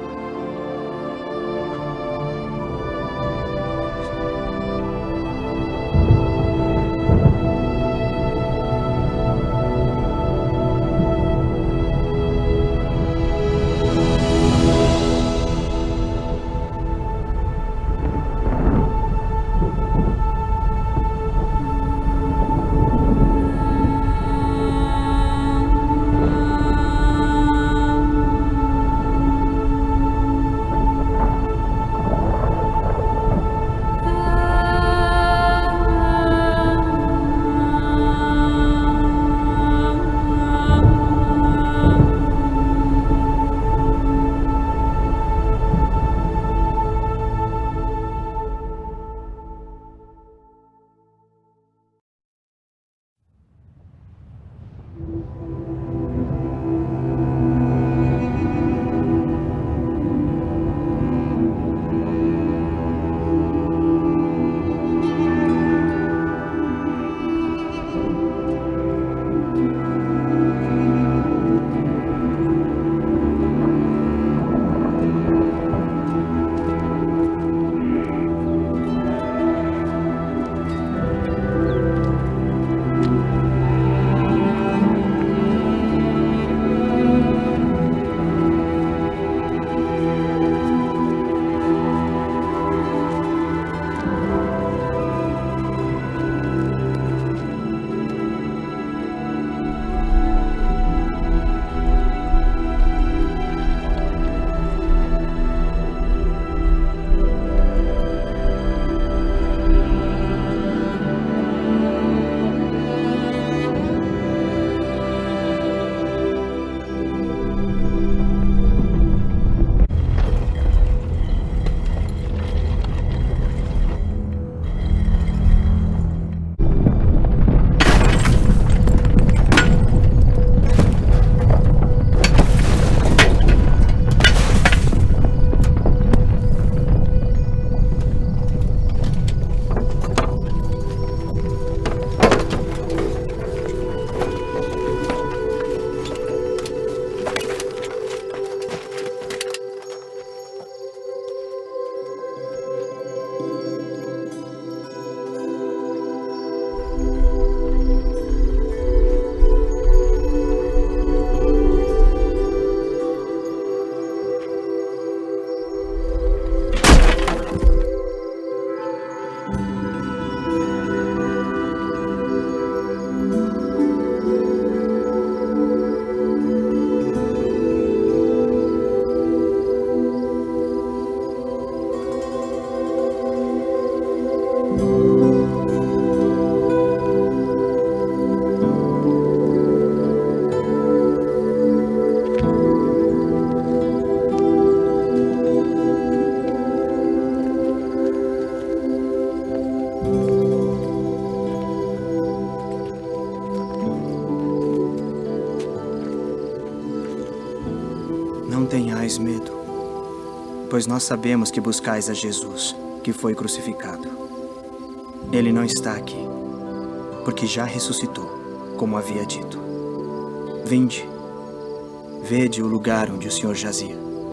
Speaker 3: mais medo, pois nós sabemos que buscais a Jesus, que foi crucificado. Ele não está aqui, porque já ressuscitou, como havia dito. Vinde, vede o lugar onde o Senhor jazia.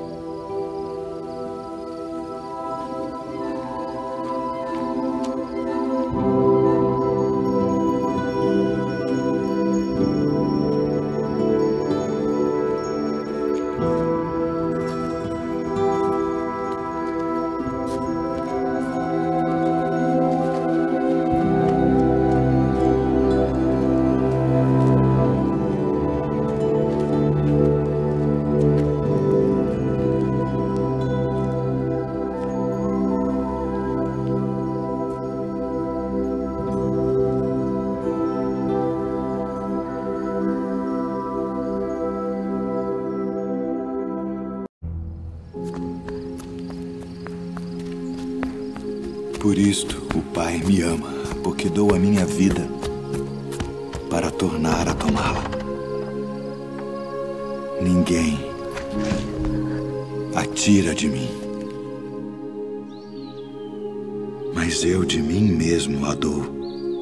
Speaker 2: Por isto o Pai me ama, porque dou a minha vida para tornar a tomá-la. Ninguém a tira de mim, mas eu de mim mesmo a dou.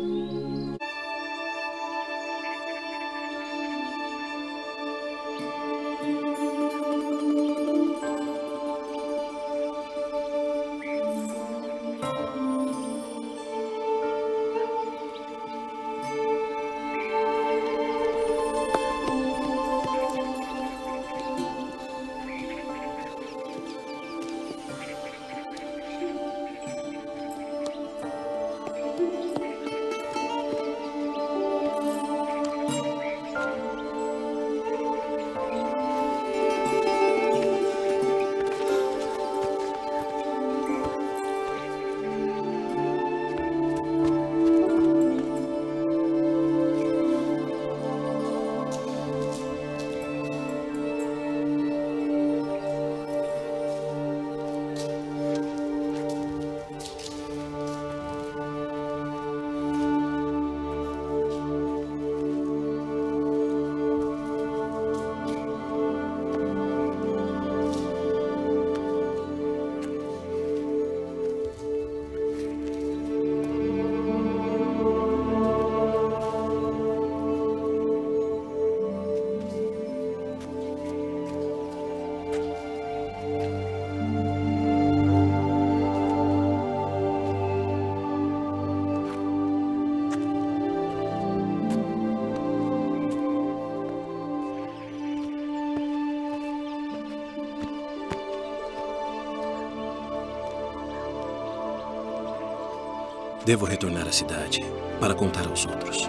Speaker 11: Devo retornar à cidade para contar aos outros.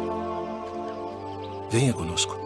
Speaker 11: Venha conosco.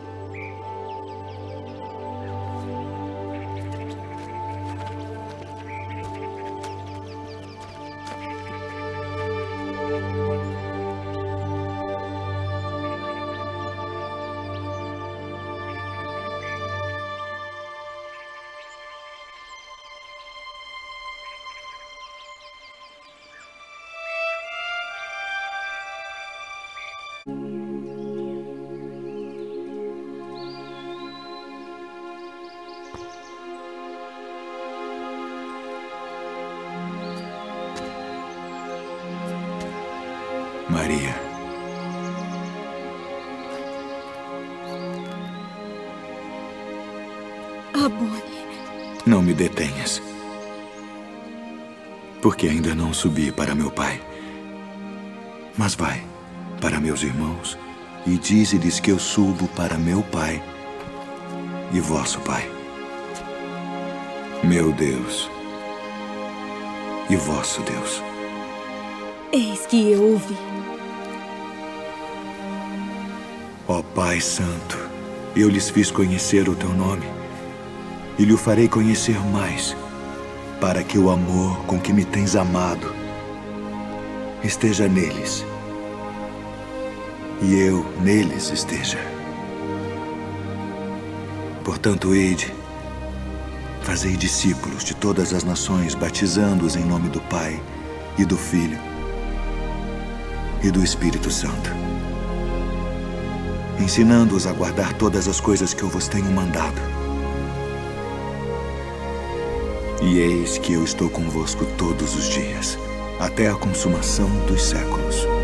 Speaker 2: Maria.
Speaker 6: Abone.
Speaker 2: Não me detenhas, porque ainda não subi para meu pai. Mas vai para meus irmãos e dize-lhes que eu subo para meu pai e vosso pai, meu Deus e vosso Deus.
Speaker 6: Eis que eu ouvi.
Speaker 2: Ó Pai Santo, eu lhes fiz conhecer o teu nome e lhe o farei conhecer mais, para que o amor com que me tens amado esteja neles e eu neles esteja. Portanto, ide, fazei discípulos de todas as nações, batizando-os em nome do Pai e do Filho e do Espírito Santo, ensinando-os a guardar todas as coisas que eu vos tenho mandado. E eis que eu estou convosco todos os dias, até a consumação dos séculos.